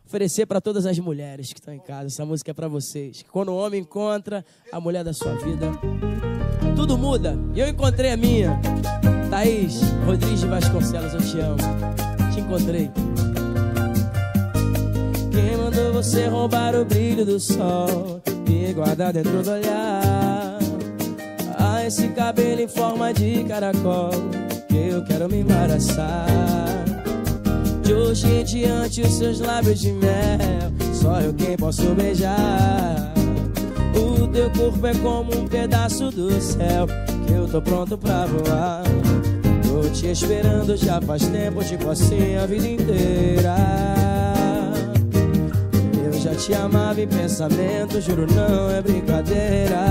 oferecer para todas as mulheres que estão em casa. Essa música é para vocês. Quando o homem encontra a mulher da sua vida, tudo muda. E eu encontrei a minha. Thaís Rodrigues de Vasconcelos, eu te amo. Te encontrei. Quem mandou você roubar o brilho do sol e guardar dentro do olhar? Ah, esse cabelo em forma de caracol que eu quero me embaraçar. De hoje em diante os seus lábios de mel só eu quem posso beijar. O teu corpo é como um pedaço do céu que eu tô pronto pra voar. Tô te esperando já faz tempo, tipo assim a vida inteira. Eu já te amava em pensamento, juro não é brincadeira.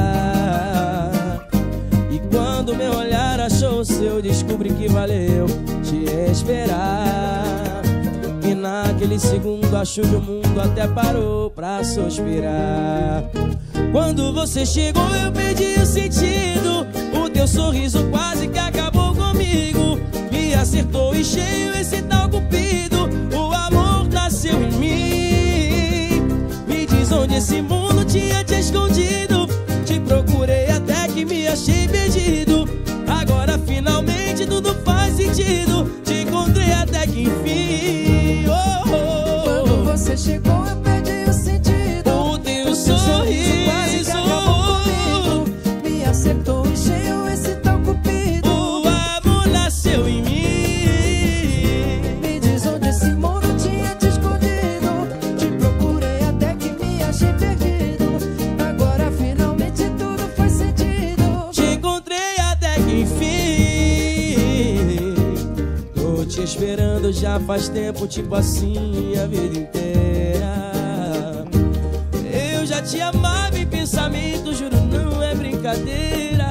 E quando meu olhar achou o seu, descobri que valeu te esperar. E naquele segundo acho que o mundo até parou pra suspirar. Quando você chegou eu perdi o sentido. O teu sorriso quase que acabou comigo. Me acertou em cheio esse tal cupido. O amor nasceu em mim. Me diz onde esse mundo tinha te escondido. Te procurei até que me achei perdido. Agora finalmente tudo faz sentido. Te encontrei até que enfim. Quando você chegou eu perdi o sentido. O teu sorriso quase que acabou comigo. Me acertou em cheio esse tal cupido. O amor nasceu em mim. Me diz onde esse mundo tinha te escondido. Te procurei até que me achei perdido. Agora finalmente tudo faz sentido. Te encontrei até que enfim. Tô te esperando já faz tempo, tipo assim a vida inteira. Eu já te amava em pensamento, juro não é brincadeira.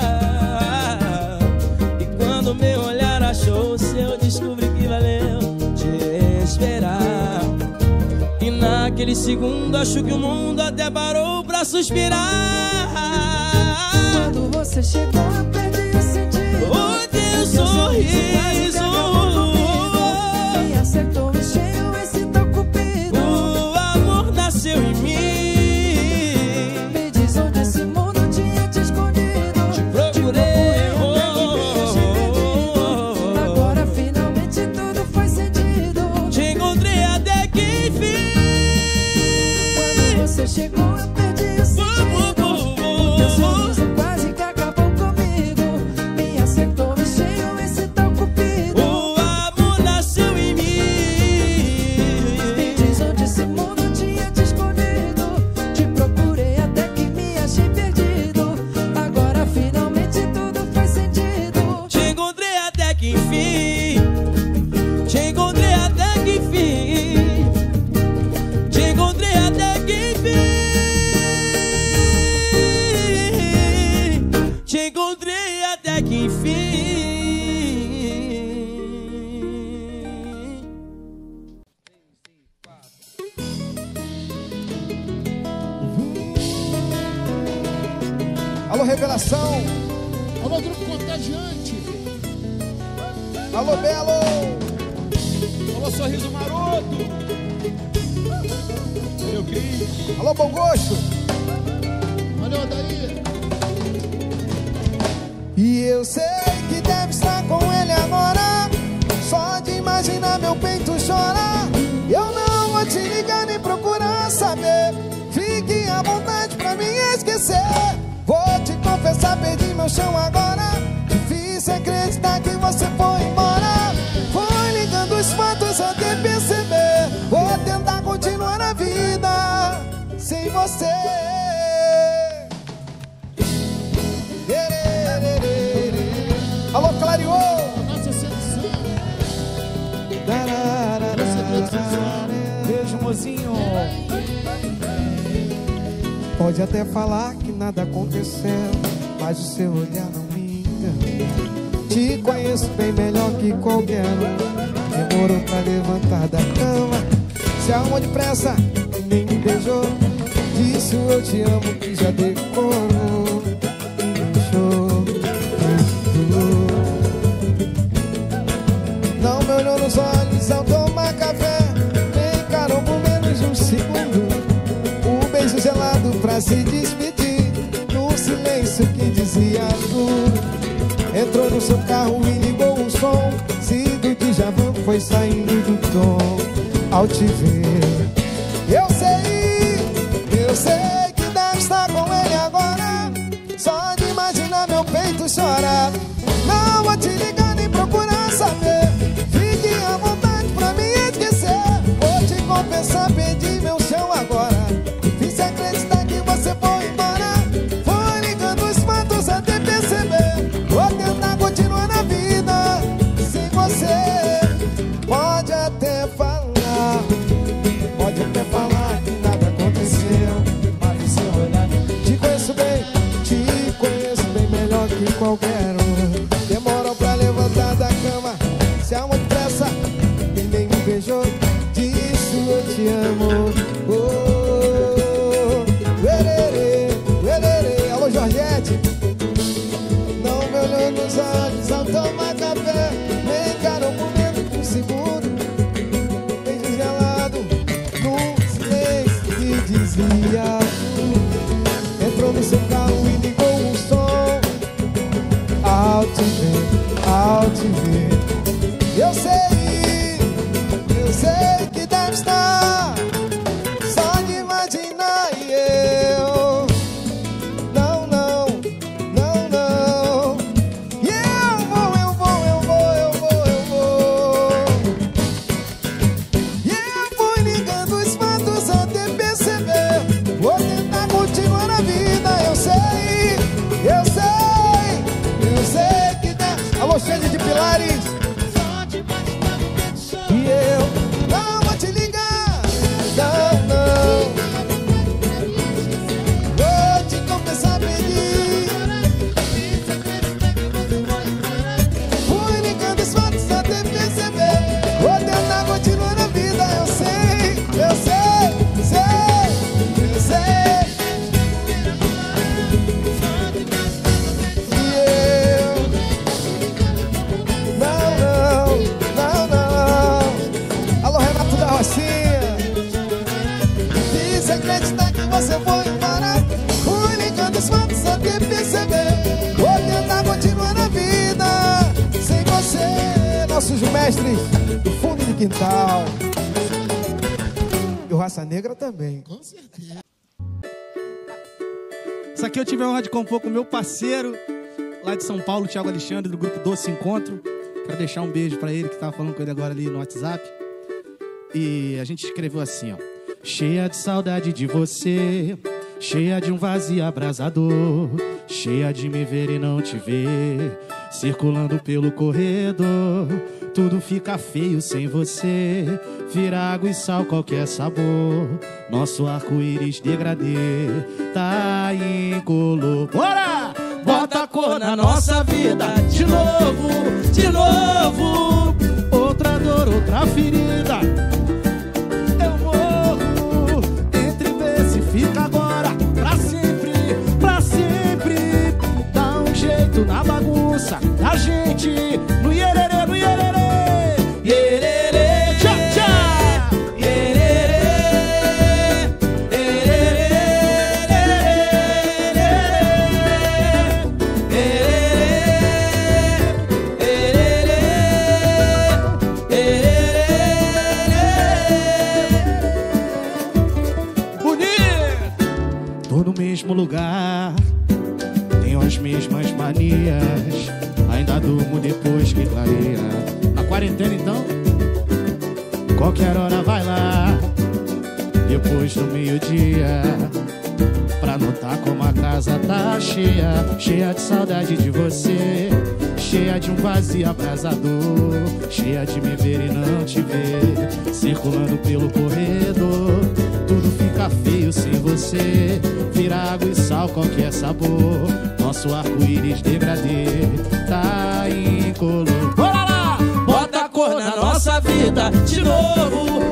E quando meu olhar achou o seu, descobri que valeu te esperar. E naquele segundo acho que o mundo até parou pra suspirar. Quando você chegou eu perdi o sentido. O teu sorriso me acertou em cheio esse tal cupido. o amor nasceu em mim. Me diz onde esse mundo tinha te escondido. Te procurei, agora finalmente tudo faz sentido. te encontrei até que enfim. Quando você chegou eu perdi o sentido. O teu sorriso quase que acabou comigo. Me acertou em cheio esse tal cupido. O amor nasceu em mim. Me diz onde esse mundo tinha te escondido. Te procurei até que me achei perdido. Agora finalmente tudo faz sentido. Te encontrei até que enfim. Te encontrei até que enfim. Te encontrei até que enfim. Te encontrei até que enfim. Alô, Revelação. Alô, Grupo Contagiante. Alô, Belo. Alô, Sorriso Maroto. Valeu, Cris. Alô, Bom Gosto. Valeu, Daí. E eu sei que deve estar com ele agora. Só de imaginar meu peito chorar. Eu não vou te ligar nem procurar saber. Fique à vontade pra me esquecer. Vou te confessar, perdi meu chão agora. Difícil acreditar que você foi embora. Foi ligando os fatos até perceber. Vou tentar continuar a vida sem você. Alô, Clariô. Nossa sedução. Beijo, mozinho. Pode até falar que nada aconteceu, mas o seu olhar não me engana. Te conheço bem melhor que qualquer um. Demorou pra levantar da cama. Se arrumou depressa, nem me beijou. Disse o eu te amo que já decorou. Não me olhou nos olhos ao tomar café. Me encarou por menos menos um segundo, um beijo gelado pra se despedir, num silêncio que dizia tudo. Entrou no seu carro e ligou um som, se do Djavan foi saindo do tom. Ao te ver, eu sei que deve estar com ele agora. Só de imaginar meu peito chorar. Não vou te ligar nem procurar saber, fique à vontade pra me esquecer. Vou te confessar, perdi meu chão agora. Difícil acreditar que você foi embora. Foi ligando os fatos até perceber. Vou tentar continuar na vida sem você. Pode até falar que nada aconteceu, mas seu olhar. Te conheço bem melhor que qualquer um. Demorou pra levantar da cama, se há muito pressa e nem me beijou. Disso eu te amo. Oh, uerê, alô Jorgette. Não me olhou nos olhos ao tomar café, nem encarou por dentro um segundo. Beijo gelado num silêncio que dizia. Entrou no seu carro e ligou um som. Ao te ver, eu sei que deve estar. Só de imaginar e eu não. E eu vou. E eu fui ligando os fatos até perceber. Vou tentar continuar na vida, eu sei que deve. Alô, Xande de Pilares. E eu não vou te ligar, não. Vou te confessar, perdi. Fui ligando os fatos até perceber. Vou tentar continuar na vida, eu sei. E eu não. Alô, Renato da Rocinha. Difícil acreditar que você foi embora. Fui ligando os fatos até perceber. Vou tentar continuar na vida sem você. Nossos mestres do fundo do quintal. E o Raça Negra também. Com certeza. Isso aqui eu tive a honra de compor com o meu parceiro lá de São Paulo, Thiago Alexandre, do grupo Doce Encontro. Quero deixar um beijo pra ele, que tava falando com ele agora ali no WhatsApp. E a gente escreveu assim, ó: cheia de saudade de você, cheia de um vazio abrasador, cheia de me ver e não te ver, circulando pelo corredor. Tudo fica feio sem você, vira água e sal qualquer sabor. Nosso arco-íris degradê tá incolor. Bora! Bota a cor na nossa vida de novo. Outra dor, outra ferida. Eu morro entre ver se fica agora pra sempre. Dá um jeito na bagunça da gente. No iererê. Iererê, tchá, tchá. Tô no mesmo lugar, tenho as mesmas manias, ainda durmo depois que clareia. Na quarentena então, qualquer hora vai lá, depois do meio-dia, pra notar como a casa tá cheia. Cheia de saudade de você, cheia de um vazio abrasador, cheia de me ver e não te ver, circulando pelo corredor. Tudo fica feio sem você, vira água e sal qualquer sabor. Nosso arco-íris degradê tá incolor. Bora lá! Bota a cor na nossa vida de novo.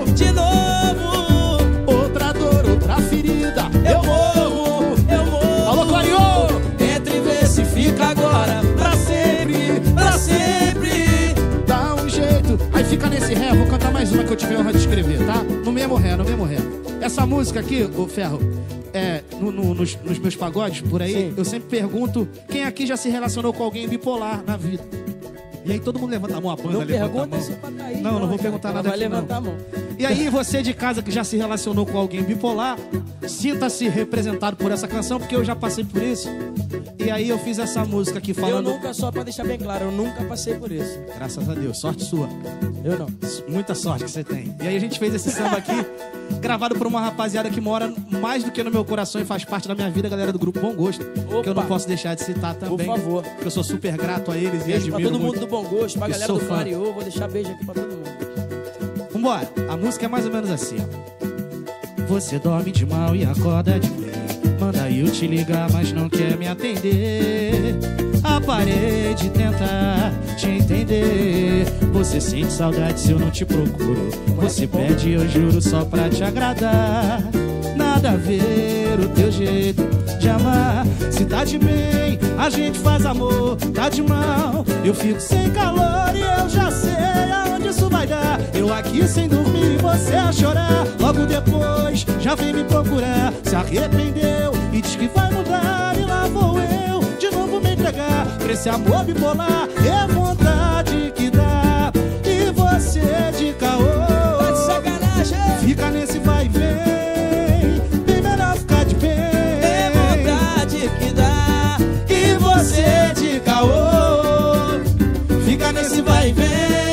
Outra dor, outra ferida. Eu morro. Alô, Clariô! Entre ver se fica agora pra sempre. Dá um jeito. Aí fica nesse ré, vou cantar mais uma que eu tive a honra de escrever, tá? No mesmo ré, no mesmo ré. Essa música aqui, ô Ferro, nos meus pagodes por aí, Sim. eu sempre pergunto quem aqui já se relacionou com alguém bipolar na vida. E aí todo mundo levanta a mão, a banda Não levanta a pergunta mão. se pra Thaís. Não vou perguntar nada vai aqui, levantar a não. mão. E aí você de casa que já se relacionou com alguém bipolar, sinta-se representado por essa canção, porque eu já passei por isso. E aí eu fiz essa música aqui Eu falando... nunca, só pra deixar bem claro, eu nunca passei por isso. Graças a Deus, sorte sua. Eu não. Muita sorte que você tem. E aí a gente fez esse samba aqui, gravado por uma rapaziada que mora mais do que no meu coração e faz parte da minha vida, a galera do Grupo Bom Gosto. Opa. Que eu não posso deixar de citar também. Por favor. Porque eu sou super grato a eles e Beijo pra admiro todo mundo muito. do Bom Gosto, pra Eu galera sou do fã. Clareou. Vou deixar beijo aqui pra todo mundo. Vambora, a música é mais ou menos assim, ó. Você dorme de mal e acorda de bem. Manda eu te ligar, mas não quer me atender. Ah, parei de tentar te entender. Você sente saudade se eu não te procuro. Você pede, eu juro, só pra te agradar. Nada a ver o teu jeito de amar. Se tá de bem, a gente faz amor. Tá de mal, eu fico sem calor e eu já sei aonde isso vai dar. Eu aqui sem dormir e você a chorar. Logo depois já vem me procurar. Se arrependeu e diz que vai mudar. E lá vou eu de novo me entregar pra esse amor bipolar. É vontade que dá. E você de caô Tá de sacanagem. fica nesse vai e vem. Bem melhor ficar de bem. É vontade que dá. E você de caô fica nesse vai e vem.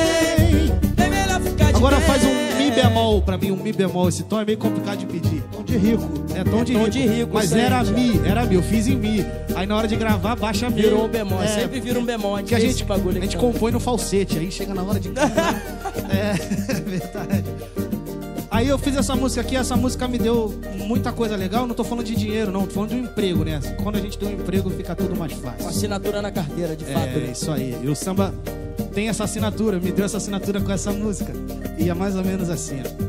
É melhor ficar de Agora bem. faz um mi bemol pra mim, um mi bemol. Esse tom é meio complicado de pedir. Tom de rico. É tom de tom rico. de rico, Mas sempre. era mi, eu fiz em mi. Aí na hora de gravar, baixa mi. Virou um bemol, sempre vira um bemol. Que a gente, bagulho a gente aqui, ó. compõe no falsete, aí chega na hora de gravar. É verdade. Aí eu fiz essa música aqui, essa música me deu muita coisa legal. Não tô falando de dinheiro, não, tô falando de um emprego, né? Quando a gente tem um emprego, fica tudo mais Com fácil. assinatura na carteira, de fato. É, né? isso aí. E o samba tem essa assinatura, me deu essa assinatura com essa música. E é mais ou menos assim, ó.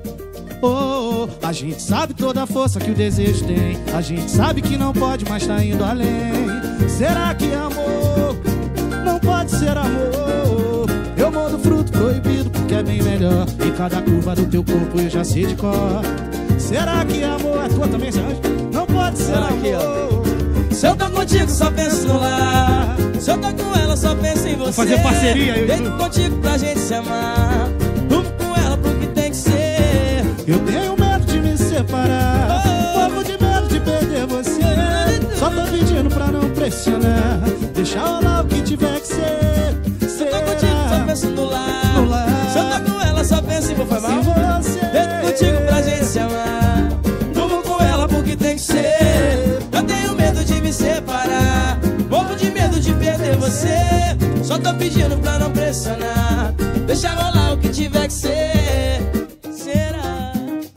Oh, a gente sabe toda a força que o desejo tem. A gente sabe que não pode, mas tá indo além. Será que amor não pode ser amor? Eu mando fruto proibido porque é bem melhor. E cada curva do teu corpo eu já sei de cor. Será que amor é tua também, Sérgio? Não pode ser Olha aqui, amor. Se eu tô contigo, só penso no lar. Se eu tô com ela, só penso em você. fazer parceria, eu e Deito tu. contigo pra gente se amar. Durmo com ela porque tem que ser. Eu tenho medo de me separar. Morro de medo de perder você. Só tô pedindo pra não pressionar. Deixa rolar o que tiver que ser. Se eu tô contigo, só penso no lar. No lar. Se eu tô com ela, só penso em você. Se você Deito contigo pra gente se amar. Durmo com ela porque tem que ser. Eu tenho medo de me separar. Morro de medo de perder você. Só tô pedindo pra não pressionar. Deixa rolar o que tiver que ser. Será?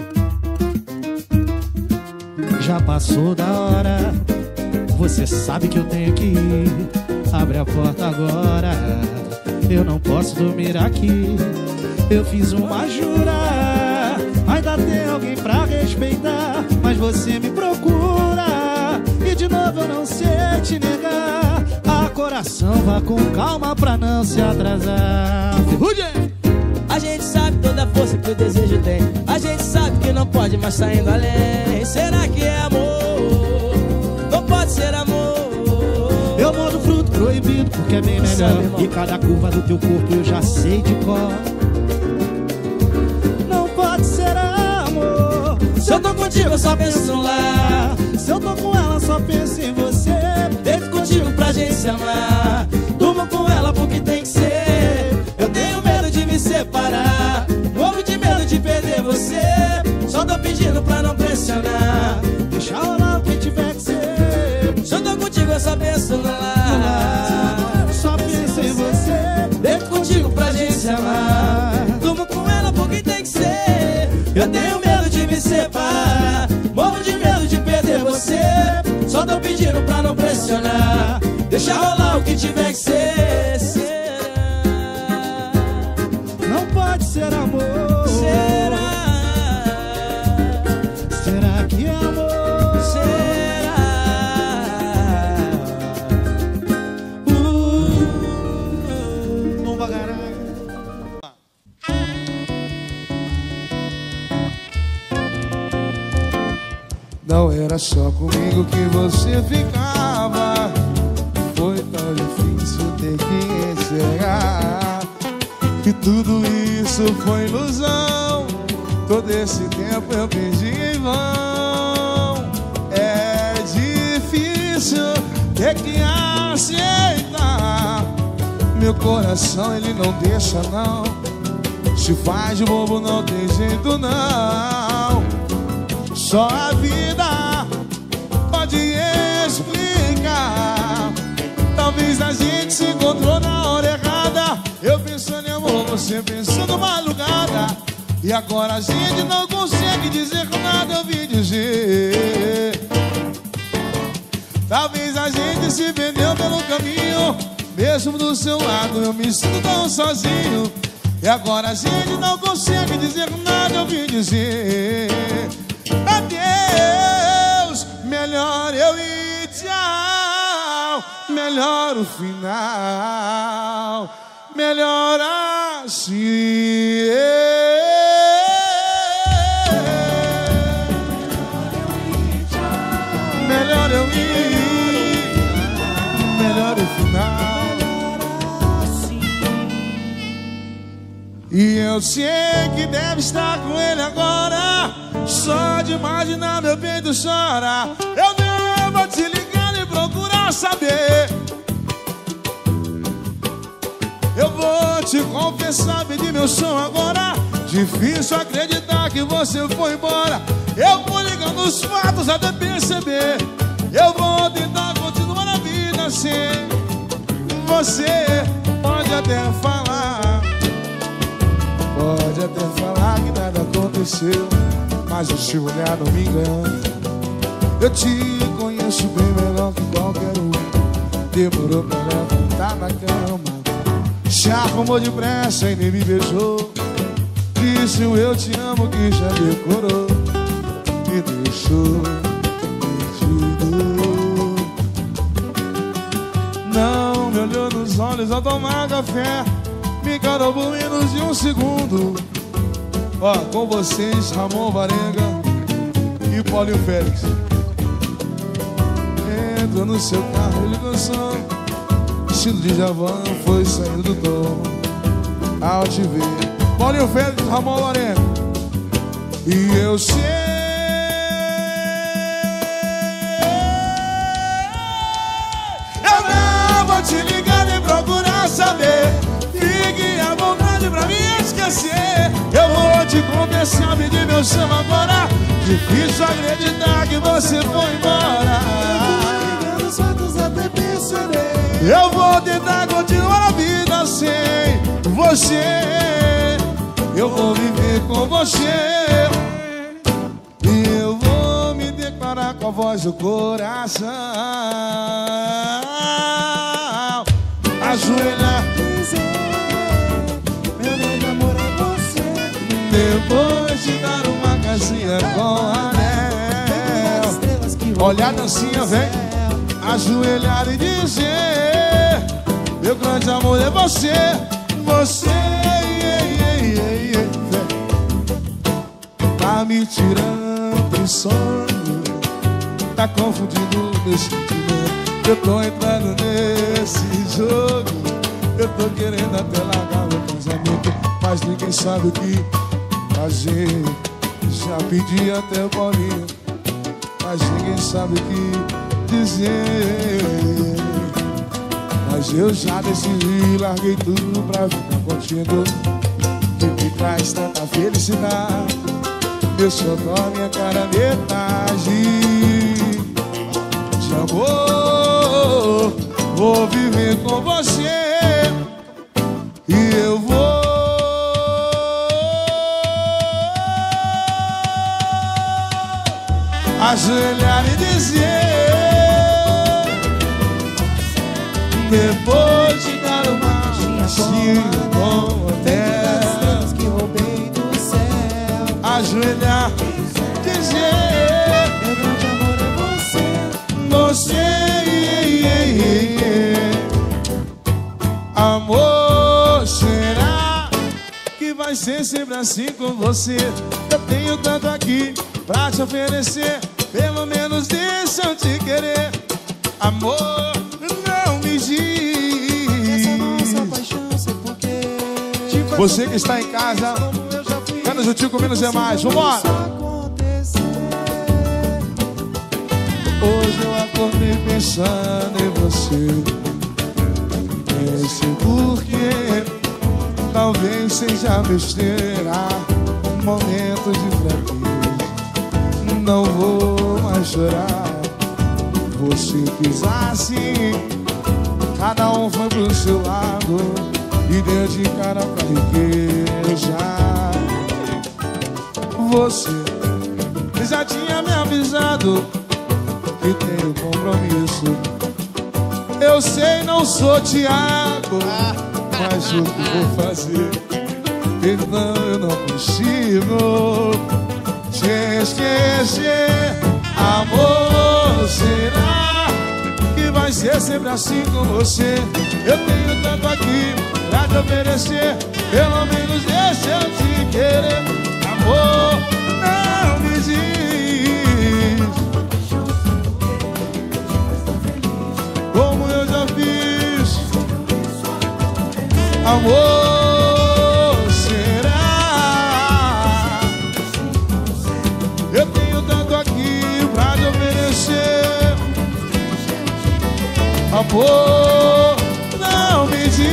já passou da hora. Você sabe que eu tenho que ir. Abre a porta agora. Eu não posso dormir aqui. Eu fiz uma jura. Ainda tem alguém pra respeitar, mas você me procura. E de novo eu não sei te negar. A coração vá com calma pra não se atrasar. Ferrugem! A gente sabe toda a força que o desejo tem. A gente sabe que não pode mais tá indo além. Será que é amor? Não pode ser amor. Eu mando fruto proibido porque é bem melhor. Sabe, irmão? E cada curva do teu corpo eu já sei de cor. Não pode ser amor. Se eu tô contigo eu só penso no lar. Se eu tô com ela só penso em você. Deito contigo pra gente se amar. Durmo com ela porque tem que ser. Eu tenho medo de me separar. Morro de medo de perder você. Só tô pedindo pra não pressionar. Deixa rolar o que tiver que ser. Se eu tô contigo eu só penso no lar. Só penso em você. Deito contigo pra gente se amar. Durmo com ela porque tem que ser. Eu tenho medo de me separar. Morro de medo de perder você. Só tô pedindo pra não pressionar. Deixa rolar o que tiver que ser. Será? Não pode ser amor. Será? Será que é amor? Será? Vamos bagarar. Não era só comigo que você ficava. Foi tão difícil ter que enxergar que tudo isso foi ilusão. Todo esse tempo eu perdi em vão. É difícil ter que aceitar. Meu coração ele não deixa não. Se faz de bobo não tem jeito não. Só a vida pode explicar. Talvez a gente se encontrou na hora errada. Eu pensando em amor, você pensando madrugada. E agora a gente não consegue dizer nada, eu vim dizer. Talvez a gente se perdeu pelo caminho. Mesmo do seu lado eu me sinto tão sozinho. E agora a gente não consegue dizer nada, eu vim dizer. Adeus, melhor eu ir, tchau. Melhor o final, melhor assim. Melhor eu ir, melhor o final. E eu sei que deve estar com ele agora. Só de imaginar meu peito chora. Eu não vou te ligar e procurar saber. Eu vou te confessar, pedir meu som agora. Difícil acreditar que você foi embora. Eu vou ligando os fatos até perceber. Eu vou tentar continuar a vida sem você. Pode até falar, pode até falar que nada aconteceu, mas o seu olhar não me engana. Eu te conheço bem melhor que qualquer um. Demorou pra levantar na cama, se arrumou depressa e nem me beijou. Disse o eu te amo que já decorou. Me deixou perdido. Não me olhou nos olhos ao tomar café. Me encarou por menos de um segundo. Ó, com vocês, Ramon Varenga e Paulinho Félix. Entra no seu carro, ele dançou. Estilo de Javan foi saindo do tom. Ao te ver, Paulinho Félix e Ramon Varenga. E eu sei, eu não vou te ligar nem procurar saber. Fique à vontade pra me esquecer. Eu vou te confessar, pedir meu chama agora. Difícil acreditar que você foi embora. Eu vou tentar continuar a vida sem você. Eu vou viver com você. E eu vou me declarar com a voz do coração. Ajoelhar, meu grande amor é você. depois de dar uma casinha com anel. Olha a dancinha, vem. Ajoelhar e dizer: meu grande amor é você. Você, tá me tirando do sonho, tá confundindo meu sentimento. Eu tô entrando nesse jogo, eu tô querendo até largar meu casamento, mas ninguém sabe o que fazer. Já pedi até o Paulinho, mas ninguém sabe o que dizer. Mas eu já decidi, larguei tudo pra ficar contigo. Que me traz tanta felicidade, meu xodó, minha cara metade. De amor, vou viver com você. E eu vou ajoelhar e dizer: depois de dar uma caixinha com hotel, que roubei do céu. ajoelhar, dizer: Meu grande amor é você. você, amor, será que vai ser sempre assim com você? Eu tenho tanto aqui pra te oferecer. Pelo menos deixa eu te querer. Amor, não me diz. Essa nossa paixão, sei porquê. Você que está em casa, menos o tio com menos é mais. Vambora! Hoje eu acordei pensando em você. Esse porquê talvez seja besteira, momento de fraqueza. Não vou mais chorar. Você quis assim, cada um foi pro seu lado e deu de cara pra riqueza. Você já tinha me avisado que tenho compromisso. Eu sei, não sou Thiago, mas o que vou fazer? Então eu não consigo te esquecer. Amor, será que vai ser sempre assim com você? Eu tenho tanto aqui pra te oferecer. Pelo menos deixa eu te querer. Amor, não me diz como eu já fiz. Amor, será? Eu tenho tanto aqui pra te oferecer. Amor, não me diz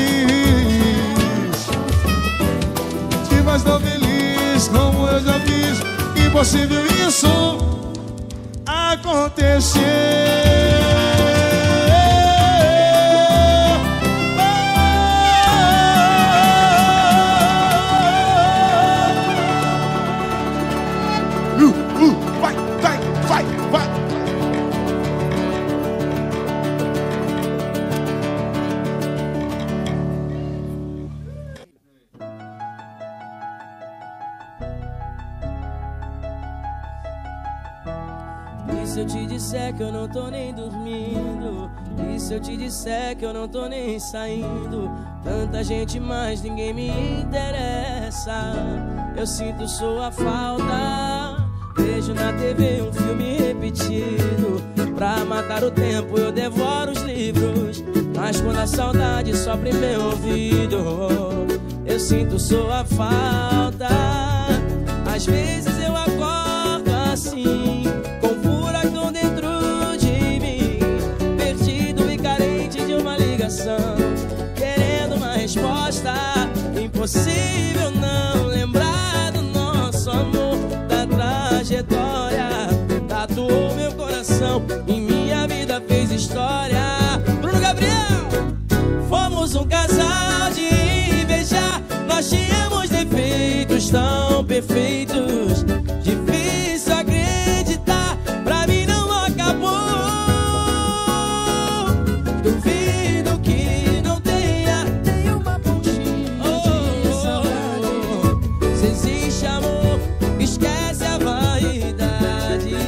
que faz tão feliz como eu já fiz. Impossível isso acontecer. Vai. E se eu te disser que eu não tô nem dormindo? E se eu te disser que eu não tô nem saindo? Tanta gente, mas ninguém me interessa. Eu sinto sua falta. Vejo na TV um filme repetido. Pra matar o tempo eu devoro os livros. Mas quando a saudade sopra em meu ouvido, eu sinto sua falta. Às vezes eu acordo assim, com um furacão dentro de mim, perdido e carente de uma ligação, querendo uma resposta. Impossível não lembrar do nosso amor, da trajetória. Tatuou meu coração, em minha vida fez história. Bruno Gabriel, fomos um casal de invejar. Nós tínhamos defeitos tão perfeitos, difícil acreditar, pra mim não acabou. Duvido que não tenha uma pontinha de saudade. Se existe amor, esquece a vaidade.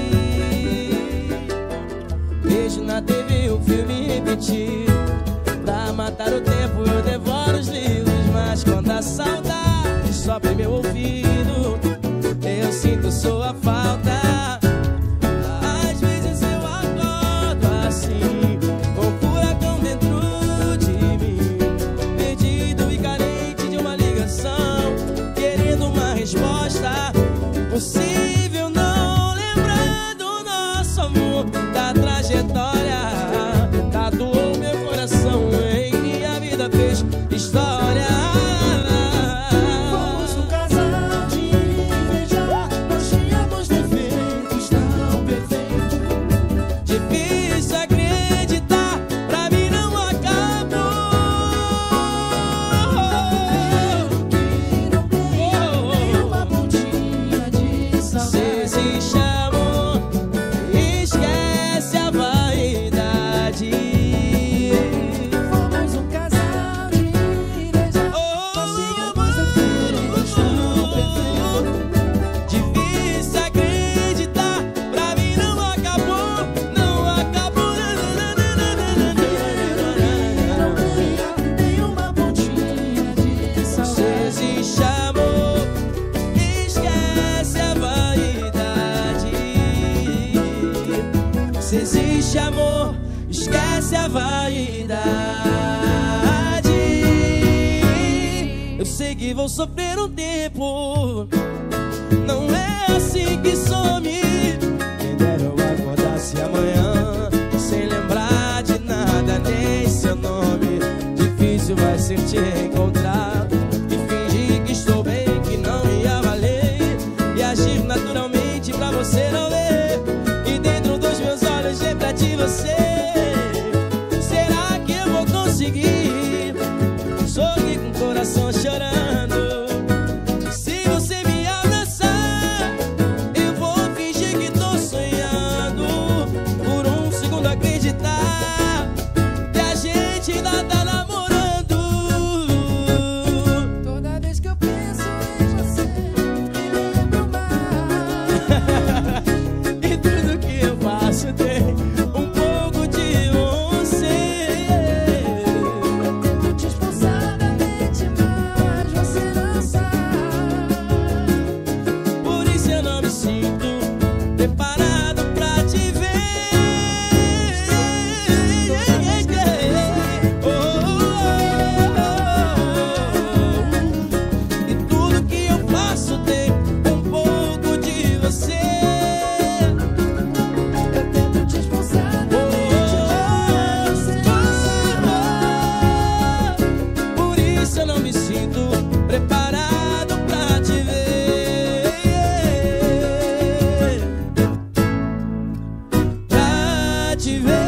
Vejo na TV um filme repetido. Pra matar o tempo eu devoro os livros. Mas quando a saudade sopra em meu ouvido, eu sinto sua falta. Às vezes eu acordo assim, com um furacão dentro de mim, perdido e carente de uma ligação, querendo uma resposta. Impossível não lembrar do nosso amor, da trajetória. Tatuou meu coração, em minha vida fez história. Fomos um casal de invejar. Nós tínhamos defeitos tão perfeitos, Difícil acreditar, pra mim não acabou. que não tenha nenhuma pontinha de Se saudade. existe amor, esquece a vaidade. Fomos um casal de invejar. Nós tínhamos defeitos tão perfeitos, Difícil acreditar, pra mim não acabou, não acabou. não tenha nenhuma pontinha de Se saudade. existe amor, esquece a vaidade. Se existe amor, esquece a vaidade. Eu sei que vou sofrer um tempo, não é assim que some. Quem dera eu acordasse amanhã sem lembrar de nada, nem seu nome. Difícil vai ser te encontrar e fingir que estou bem, que não me avalei, e agir naturalmente pra você não ver. E dentro dos meus olhos reflete você. Será que eu vou conseguir sorrir com o coração chorando? Se você me abraçar, eu vou fingir que tô sonhando, por um segundo acreditar que a gente ainda tá namorando. Toda vez que eu penso em você, me lembro mais. E tudo que eu faço tem um pouco de você. Eu tento te expulsar da mente, mas você não sabe. Por isso eu não me sinto preparado pra te ver. E tudo que eu faço tem um pouco de você. Eu tento te expulsar da mente, mas você não sabe. Por isso eu não me sinto preparado pra te ver. Pra te ver.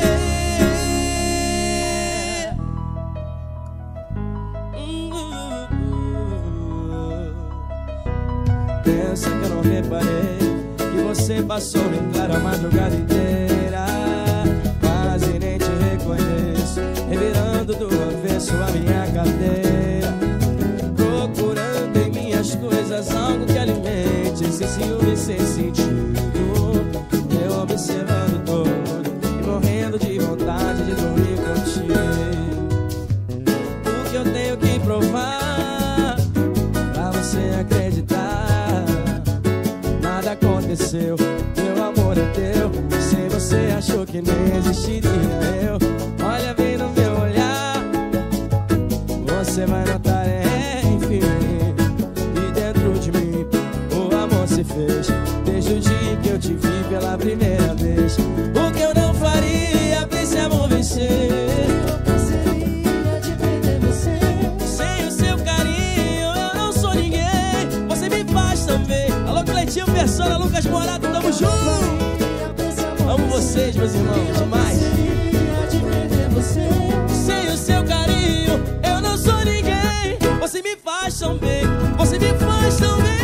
Pensa que eu não reparei que você passou em claro a madrugada inteira. Quase nem te reconheço, revirando do avesso a minha cadeira, procurando em minhas coisas algo que alimente esse ciúme sem sentido. Eu observando todo e morrendo de vontade de dormir contigo. O que eu tenho que provar pra você acreditar? Nada aconteceu, meu amor é teu. Sem você achou que nem existiria eu. Olha bem no meu olhar, você vai notar, enfim, que dentro de mim o amor se fez. Desde o dia que eu te vi pela primeira vez. O que eu não faria pra esse amor vencer? Eu seria de perder você. Sem o seu carinho eu não sou ninguém. Você me faz também. Alô, Cleitinho, Persona, Lucas Morato, tamo junto. Amo vocês, meus irmãos, demais. De perder você. Sem o seu carinho eu não sou ninguém. Você me faz tão bem, você me faz tão bem.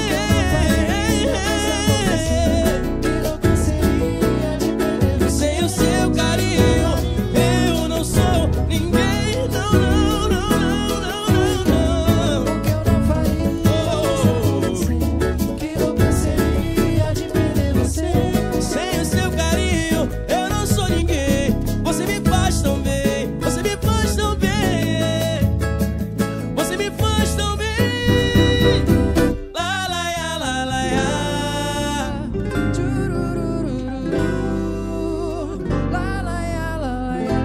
Sem o seu carinho eu não sou ninguém. Não, não, não, não, não, não, não. O que eu não faria que louca seria de perder você. Sem o seu carinho eu não sou ninguém. Você me faz tão bem, você me faz tão bem. Você me faz tão bem. La la ya, la la ya. Tchururururu, lá, lá, ya, lá, ya.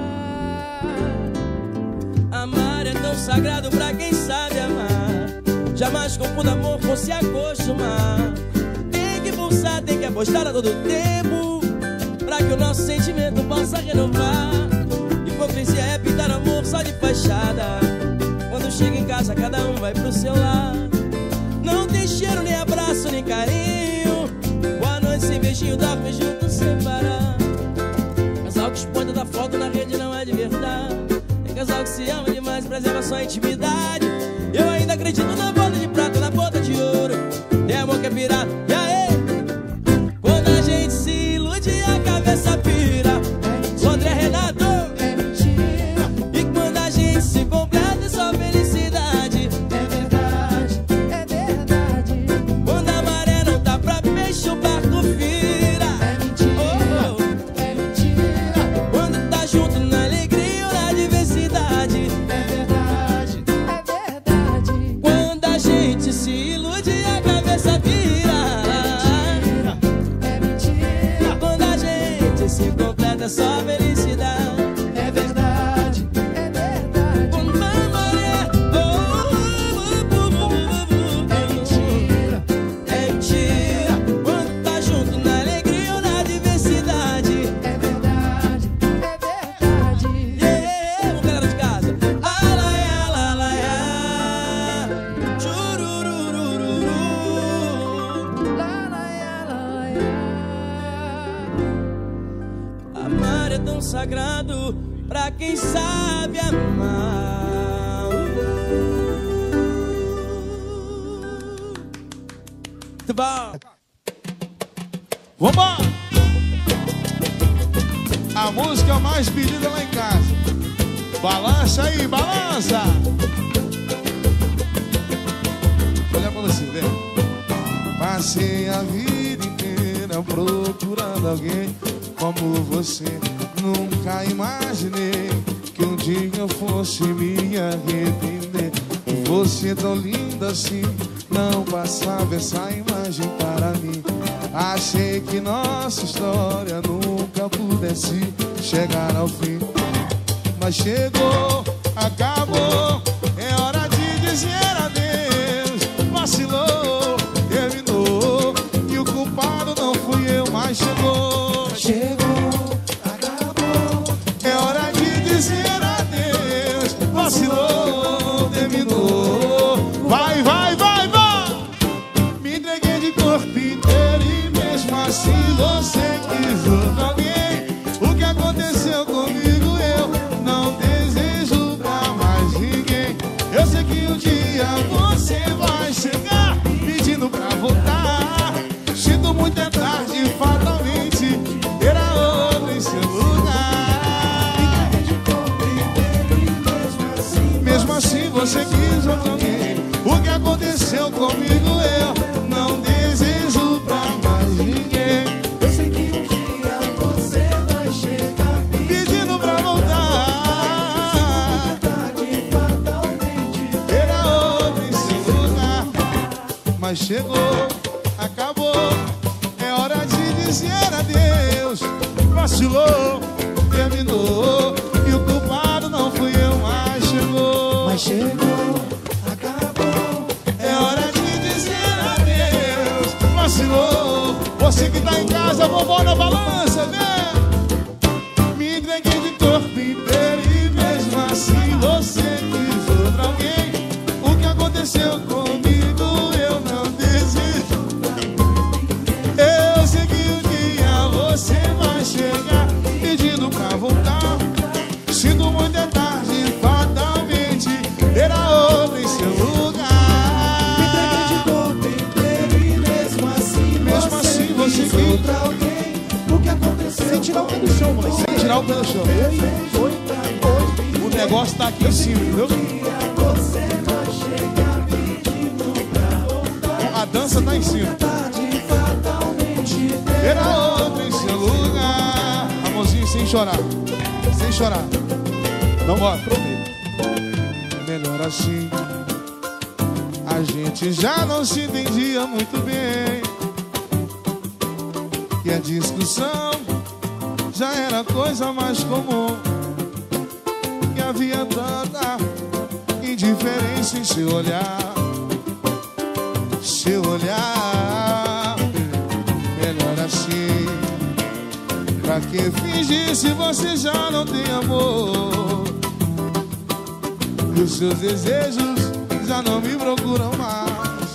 Amar é tão sagrado pra quem sabe amar. Jamais confunda amor com se acostumar. Tem que pulsar, tem que apostar a todo tempo, pra que o nosso sentimento possa renovar. Hipocrisia é pintar amor só de fachada. Quando chega em casa cada um vai pro seu lado. Não tem cheiro, nem abraço, nem carinho. Boa noite sem beijinho, dorme junto sem parar. Casal que expõe toda foto na rede não é de verdade. Tem casal que se ama demais e preserva sua intimidade. Eu ainda acredito na boda de prata, na boda de ouro. Tem amor que é pirata, e aí? Quando a gente se ilude a cabeça pira. André Renato. É mentira, E quando a gente se completa é só felicidade. é verdade, é verdade. Quando a maré não tá pra peixe o barco vira. É mentira, Oh, oh. é mentira, Quando tá junto na alegria ou na diversidade. é verdade, é só felicidade. É verdade, é verdade. É mentira, É mentira. Quando tá junto na alegria ou na diversidade. é verdade, é verdade. Vamos, galera de casa. Alaiá, alaiá, churururururu. Lá, lá, lá, lá. Amar é tão sagrado pra quem sabe amar. Muito bom. Vambora! A música mais pedida lá em casa. Balança aí, balança! Olha pra você, vem. Passei a vida inteira procurando alguém como você. Nunca imaginei que um dia eu fosse me arrepender. Você tão linda assim, não passava essa imagem para mim. Achei que nossa história nunca pudesse chegar ao fim. Mas chegou, acabou, é hora de dizer adeus. Vacilou, terminou, e o culpado não fui eu, mas chegou. Chegou, acabou. É hora de dizer adeus. Vacilou, terminou. Vai, vai, vai, vai. Me entreguei de corpo inteiro e mesmo assim você quis outro alguém. O que aconteceu comigo eu não desejo pra mais ninguém. Eu sei que um dia você vai chegar pedindo pra voltar. Sinto muito, é tarde, fatalmente terá outro em seu lugar. Mesmo assim você quis outro alguém. O que aconteceu comigo eu não desejo pra mais ninguém. Eu sei que um dia você vai chegar Pedindo pra voltar, tarde, fatalmente. terá outro em seu lugar. Mas chegou, acabou, é hora de dizer adeus. Vacilou, terminou, e o culpado não fui eu, mas chegou. Mas chegou, acabou. É hora de dizer adeus. Vacilou, você que tá em casa, vovó na balança, vem. Me entreguei de corpo inteiro e mesmo assim você quis outro alguém. O que aconteceu comigo eu não desejo. Eu sei que um dia você vai chegar pedindo pra voltar. Sinto muito, é tarde, fatalmente terá outro em seu lugar. Me entreguei de corpo inteiro e mesmo assim você quis quis outro alguém. O que aconteceu? Sem tirar o pé do chão, moleque. sem tirar o pé do chão. O negócio tá aqui em cima, entendeu? Você vai chegar pedindo pra voltar. A dança tá em cima. Tarde, fatalmente. Terá outro em seu lugar. Amorzinho, sem chorar. Sem chorar. Não bora. Melhor assim. A gente já não se entendia muito bem. E a discussão já era coisa mais comum. Que havia tanta indiferença em seu olhar. Seu olhar. Melhor assim. Pra que fingir se você já não tem amor? E os seus desejos já não me procuram mais.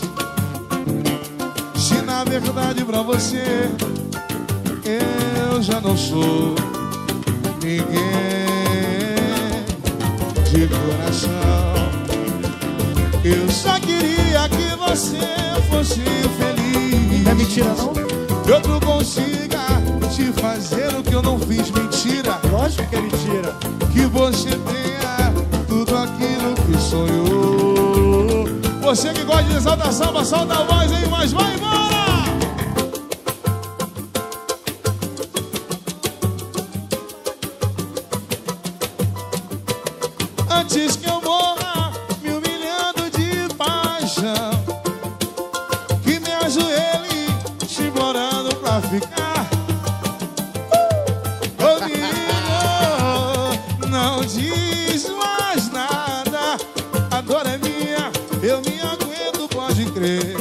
Se na verdade pra você eu já não sou ninguém de coração. Eu só queria que você fosse feliz. Não é mentira, não? Que outro consiga te fazer o que eu não fiz. Mentira. Lógico que é mentira. Que você tenha tudo aquilo que sonhou. Você que gosta de exalta samba, solta a voz aí, mas vai embora! Antes que eu morra me humilhando de paixão, que me ajoelhe te implorando pra ficar. Ou me crer.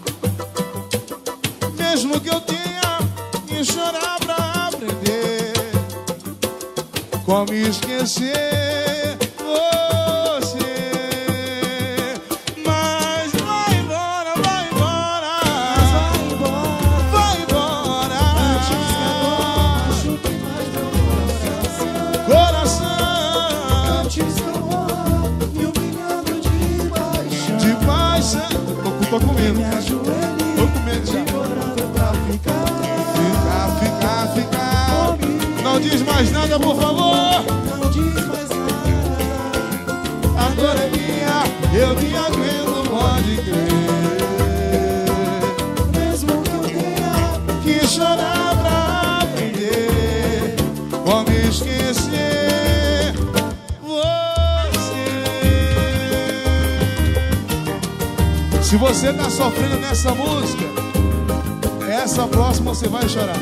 Mesmo que eu tenha que chorar pra aprender como esquecer você. Mas vai embora, vai embora, vai embora. Coração, de paixão. Tô com medo, tô com medo já. Ficar. Não diz mais nada, por favor. Não diz mais nada. Agora é minha, eu me aguento, pode crer. Mesmo que eu tenha Que chorar pra aprender como esquecer você. Se você tá sofrendo nessa música, essa próxima você vai chorar.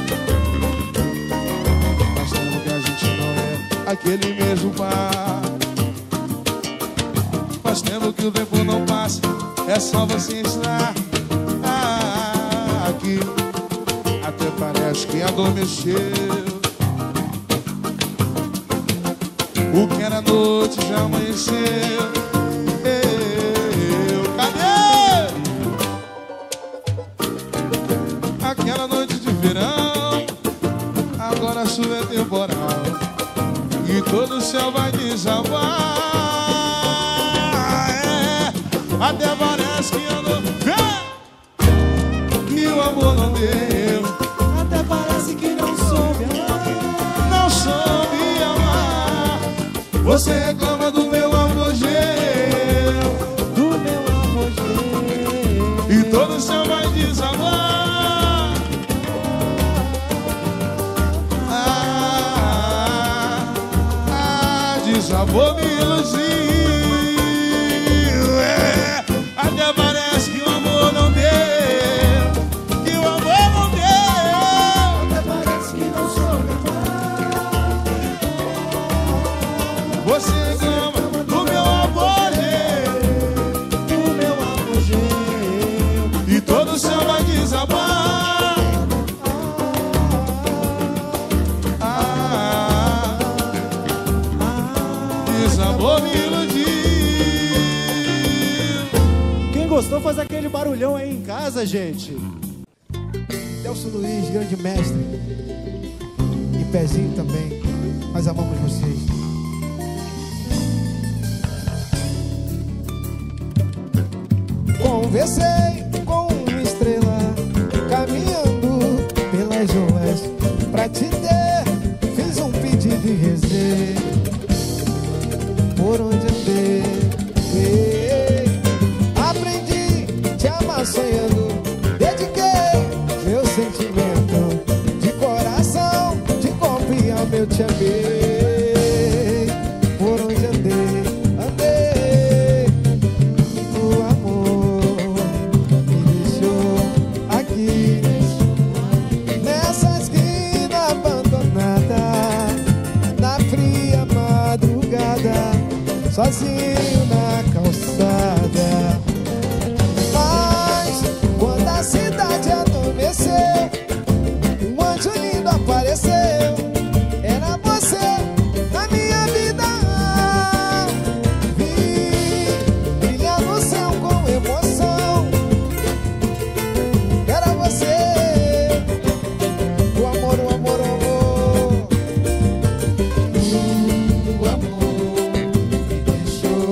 Mas tempo que a gente não é aquele mesmo par. Faz tempo que o tempo não passa, é só você estar aqui. Até parece que adormeceu. O que era noite já amanheceu. Cadê? Aquela noite de verão, agora a chuva é temporal e todo o céu vai desabar. Até parece que eu não que o amor não deu. até parece que não soube amar. Não soube amar. Você reclama do meu apogeu, Do meu apogeu. e todo o céu vai desabar. Desabou, me iludiu. Até parece que o amor não deu, que o amor não deu. Até parece que não soube amar. Você reclama do meu apogeu, Do meu apogeu. e todo o céu vai desabar. Desabou, me iludiu. Quem gostou faz aquele barulhão aí em casa, gente. Delcio Luiz, grande mestre. E Pezinho também. Nós amamos vocês. Conversei com uma estrela caminhando pelas ruas pra te ter. Fiz um pedido de resenha por onde andei. Aprendi te amar sonhando. Dediquei meu sentimento de coração, de confiança eu te amei. Por onde andei, andei. O amor me deixou aqui nessa esquina abandonada, na fria madrugada, sozinho na calçada. Mas quando a cidade adormeceu, um anjo lindo apareceu. Era você na minha vida. Vi brilhar no céu com emoção. Era você. O amor, o amor, o amor. O amor me deixou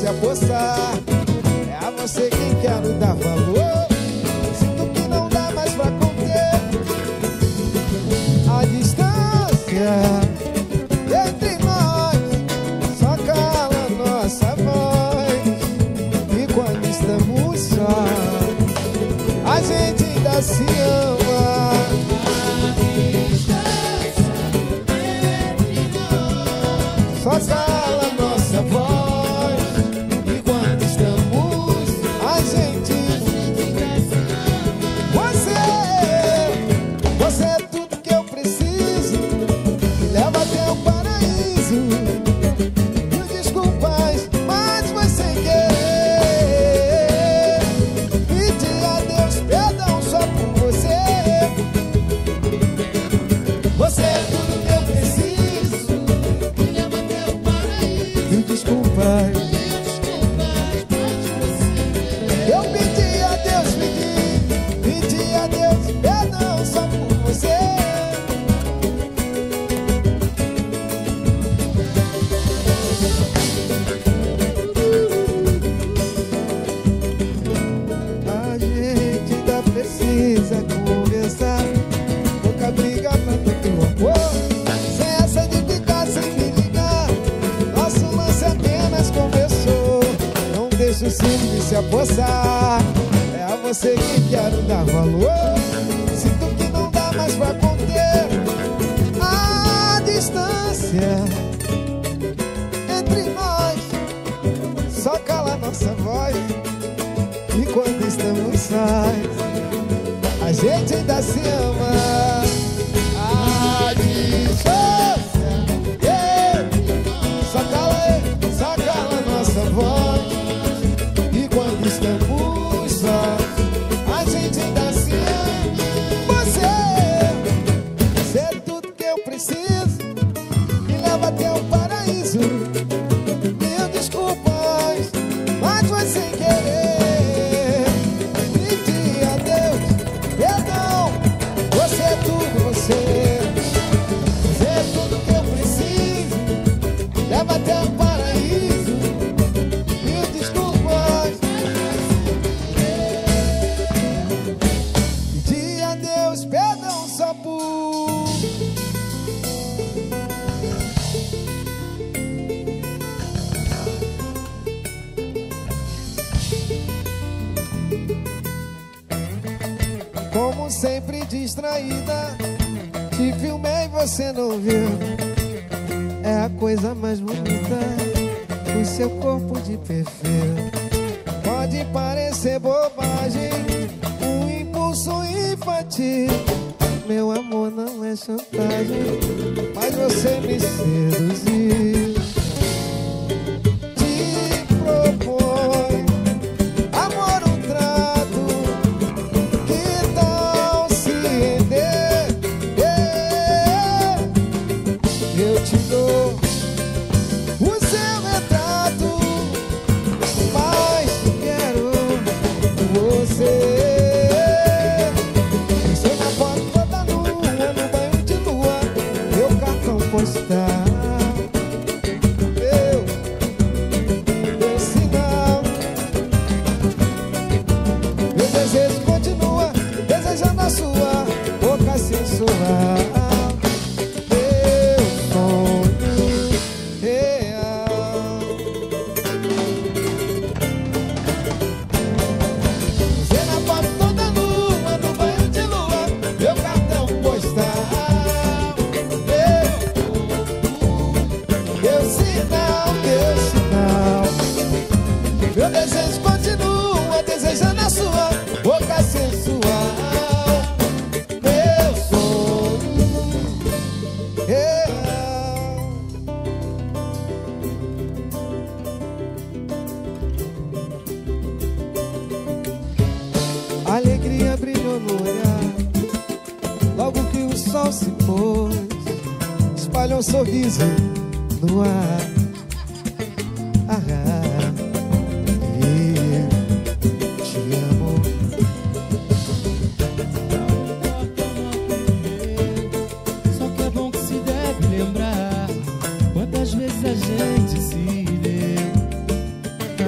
se apossar. É a você quem quero dar valor. Sinto que não dá mais pra conter a distância entre nós, só cala nossa voz. E quando estamos sós, a gente ainda se ama. Só cala nossa voz. E quando estamos, a gente Você é tudo que eu preciso. Me leva até o paraíso. Mil desculpas, mas foi sem querer. Pedi a Deus perdão só por você. Você é tudo que eu preciso. Me leva até o paraíso. Mil desculpas. Eu pedi a Deus, pedi a Deus perdão só por você. A gente ainda precisa conversar. Pouca briga pra tanto amor. Sem essa de ficar sem me ligar. Nosso lance apenas começou. Não deixa o ciúme se apossar. É a você que quero dar valor. Sinto que não dá mais pra conter a distância entre nós, só cala nossa voz. E quando estamos sós, a gente ainda se ama. A distância, yeah. Só cala nossa voz. E quando estamos sós, a gente ainda se ama. Você é tudo que eu preciso. Me leva até o paraíso. Mil desculpas, mas foi sem querer. Pedi a Deus perdão. Você é tudo, você é tudo que eu preciso. Me leva até o paraíso. Mil desculpas. Pedi a Deus perdão só por como sempre distraída. Te filmei, você não viu. É a coisa mais bonita, o seu corpo de perfil. Pode parecer bobagem, um impulso infantil. Meu amor não é chantagem, mas você me seduziu. Te propõe amor, um trato. Que tal se render? Eu te dou o seu retrato, mas quero você. Pensei na foto toda nua, no banho de lua, meu cartão postal, meu sinal. Meu desejo continua, desejando a sua boca sensual. Meu sonho real. Você na foto toda nua, no banho de lua, meu cartão postal, meu sinal, meu sinal. Meu desejo continua, desejando a sua boca sensual. Meu sonho real. A alegria brilhou no olhar, logo que o sol se pôs, espalhou um sorriso no ar. Eu te amo. Só que é bom que se deve lembrar quantas vezes a gente se deu.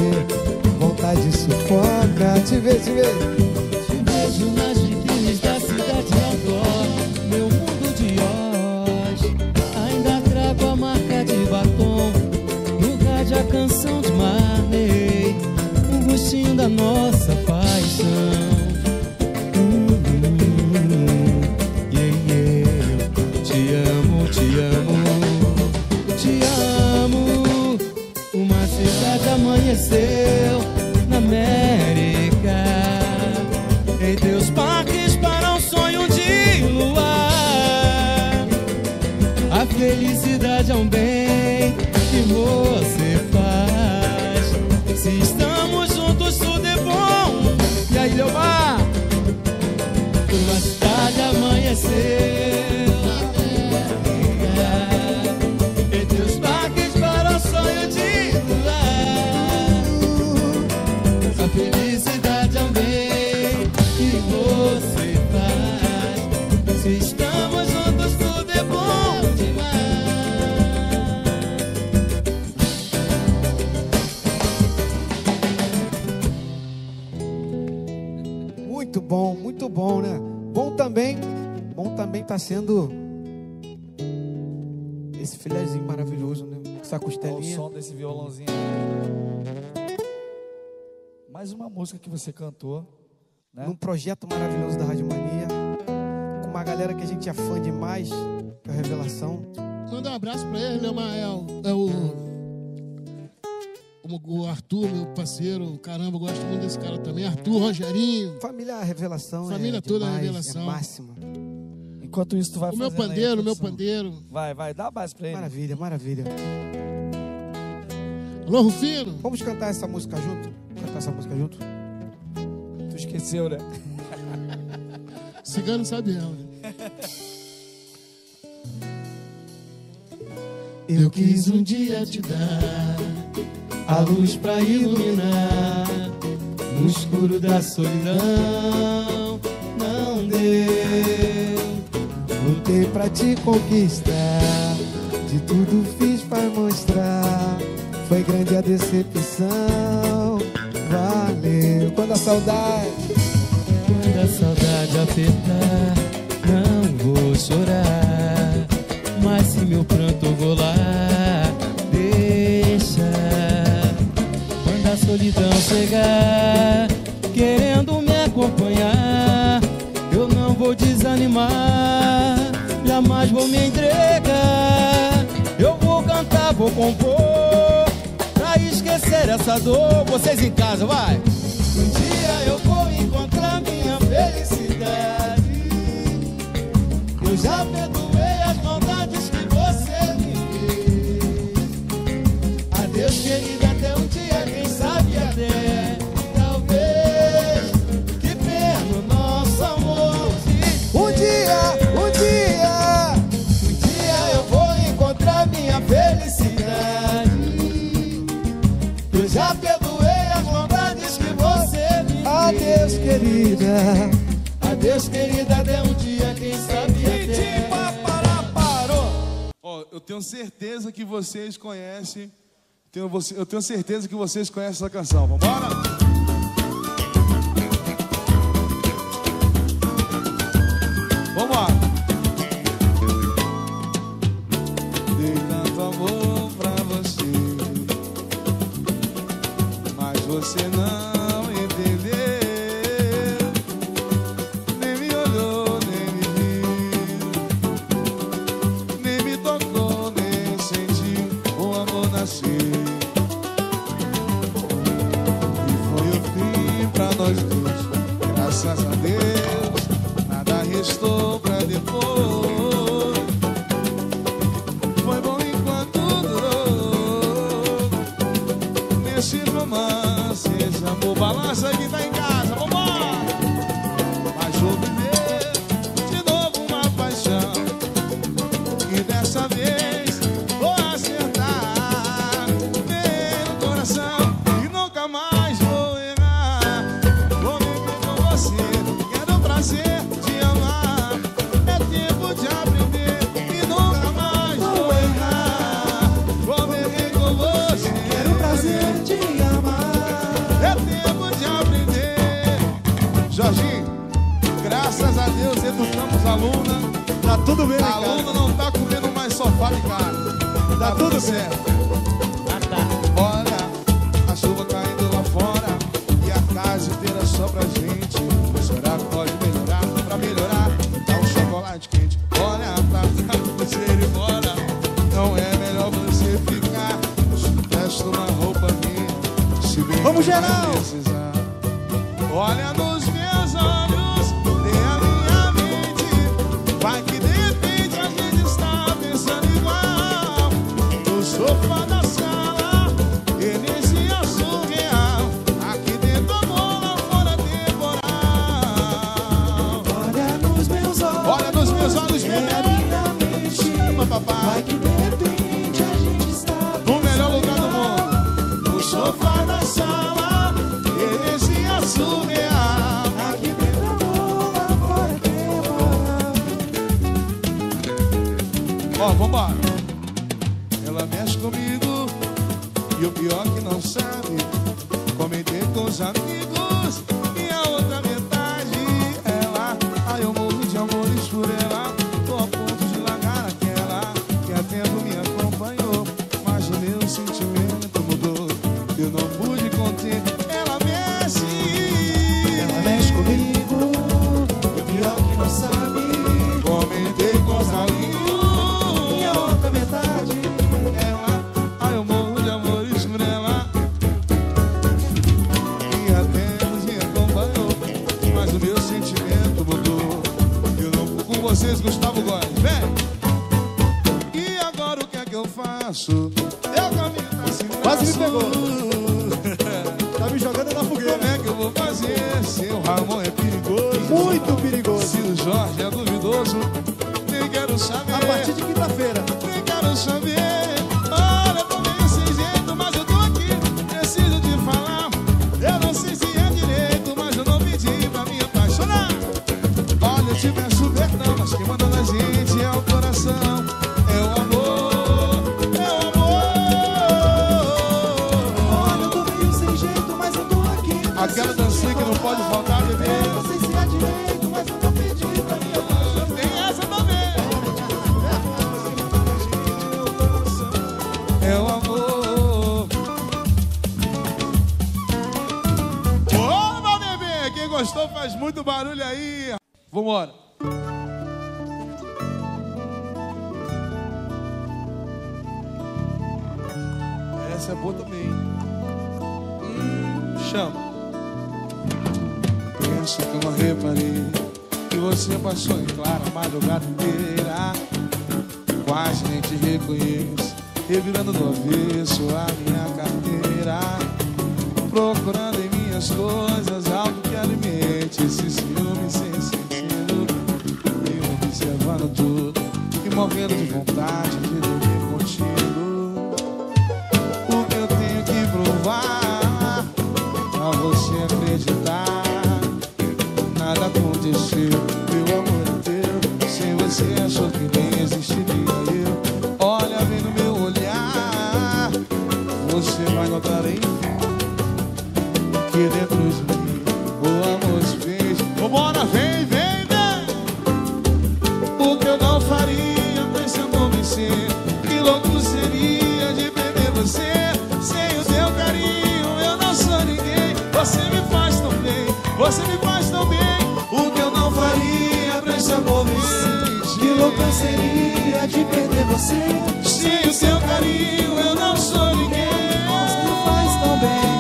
ver, vontade sufoca. Te ver. Te vejo nas vitrines da cidade outdoor, meu mundo de Oz. Ainda trago a marca de batom, no rádio a canção de Marley, o gostinho da nossa paixão. Te amo, te amo, te amo. Uma cidade amanheceu na América, em teus parques para um sonho de luar. A felicidade é um bem que você faz. Se estamos juntos tudo é bom. E aí, Leomar? Uma cidade amanheceu em teus parques para um sonho de luar. A felicidade é um bem que você faz. Se estamos juntos tudo é bom demais. Muito bom, né? Bom também tá sendo esse filézinho maravilhoso, né? Essa Olha o costelinha. som desse violãozinho. Mais uma música que você cantou, né? Num projeto maravilhoso da Rádio Mania, com uma galera que a gente é fã demais, que é a Revelação. Manda um abraço pra ele, Leomar. É o Arthur, meu parceiro. Caramba, eu gosto muito desse cara também. Arthur, Rogerinho. Família Revelação. Família é toda demais, Revelação. É máxima. Enquanto isso, tu vai O meu fazendo aí a pandeiro, meu introdução. pandeiro. Vai, dá a base pra ele. Maravilha. Alô, Rufino. Vamos cantar essa música junto? Tu esqueceu, né? Cigano sabe ela. Eu quis um dia te dar a luz pra iluminar no escuro da solidão. Não deu. Lutei pra te conquistar, de tudo fiz pra mostrar. Foi grande a decepção, valeu. Quando a saudade apertar, não vou chorar, mas se meu pranto rolar, deixa. Quando a solidão chegar, querendo me acompanhar, eu não vou desanimar, jamais vou me entregar. Eu vou cantar, vou compor, pra esquecer essa dor. Vocês em casa, vai! Um dia eu vou encontrar minha felicidade. Eu já perdoei as maldades que você me fez. Adeus, querida, até um dia, quem sabe até talvez. Que pena o nosso amor. Um dia eu vou encontrar minha felicidade. Eu já perdoei as maldades que você me fez. Adeus, querida. Adeus, querida, até um dia, quem sabe até. Ó, eu tenho certeza que vocês conhecem. Eu tenho certeza que vocês conhecem essa canção. Vambora? Vamos lá. Dei tanto amor pra você, mas você não entendeu. Nem me olhou, nem me viu, nem me tocou, nem sentiu o amor nascer. E foi o fim pra nós dois, graças a Deus, nada restou pra depois. Foi bom enquanto durou, nesse romance, esse amor. Balança que tá em casa, vambora! Mas vou viver de novo uma paixão, e dessa vez vou acertar bem no coração, e nunca mais vou errar. Vou viver com você, quero o prazer de amar. É tempo de aprender e nunca mais vou errar. Vou viver com você, Quero o prazer de amar. educamos a aluna. Tá tudo bem, A né, cara? aluna não tá comendo mais sofá de casa. Tá tudo certo. Ah, tá. Olha, a chuva caindo lá fora e a casa inteira só pra gente. Será que pode melhorar? Pra melhorar, dá um chocolate quente. Olha, pra você ir embora, não é melhor você ficar. Veste uma roupa minha, se bem Vamos, que vai geral! precisar. Olha nos meus olhos, lê a minha mente. Vai que de repente a gente está pensando igual. No sofá da sala, energia surreal. Aqui dentro amor, lá fora temporal. Olha nos meus olhos. Olha nos meus olhos, meu Deus. Chama, papai. que de repente a gente está No melhor lugar do mundo. No sofá da sala, energia surreal. aqui dentro amor, lá fora temporal. Ó, vambora. Ela mexe comigo e o pior que não sabe. Comentei com os amigos e a outra metade ela. Ai, eu morro de amores por ela. Tô a ponto de largar aquela que há tempo me acompanhou. Mas o meu sentimento mudou. Eu não pude conter. Ela mexe. Ela mexe comigo, e o pior que não sabe. Comentei com os amigos. E a outra metade, Ela, ai, eu morro de amores por ela. E até me acompanhou, mas o meu sentimento mudou. Eu não vou com vocês, Gustavo Góes, vem! E agora o que é que eu faço? Eu caminho assim. Quase me pegou. Tá me jogando na fogueira. Como é que eu vou fazer se o Ramon é perigoso? Muito perigoso. Se o Jorge é duvidoso, nem quero saber. A partir de quinta-feira. Nem quero saber. Olha, tô meio sem jeito, mas eu tô aqui. Preciso te falar. Eu não sei se é direito, mas eu não pedi pra me apaixonar. Olha, eu te peço perdão, mas quem manda na gente é o coração. É o amor, é o amor. Olha, eu tô meio sem jeito, mas eu tô aqui. Aquela dancinha que não pode faltar, bebê. Eu não sei se é direito, mas eu não pedi pra me apaixonar. Tem essa também. É o amor. Ô, meu bebê, quem gostou faz muito barulho aí. Vambora. Essa é boa também. Chama. Penso que eu não reparei que você passou em clara a madrugada inteira. Quase nem te reconheço, revirando do avesso a minha carteira, procurando em minhas coisas algo que alimente esse ciúme sem sentido. E observando tudo e morrendo de vontade de dormir contigo. O que eu tenho que provar pra você acreditar? Nada aconteceu, meu amor é teu. Sem você achou que nem existiria eu. Olha bem no meu olhar, você vai notar enfim que dentro de mim o amor se fez. Vambora, vem, vem, vem. O que eu não faria pra esse amor vencer? Que louco seria de perder você. Sem o teu carinho eu não sou ninguém. Você me faz tão bem, você me faz tão bem. O que eu não faria pra esse amor vencer? Que louco seria de perder você. Sem o teu carinho eu não sou ninguém. Você me faz tão bem.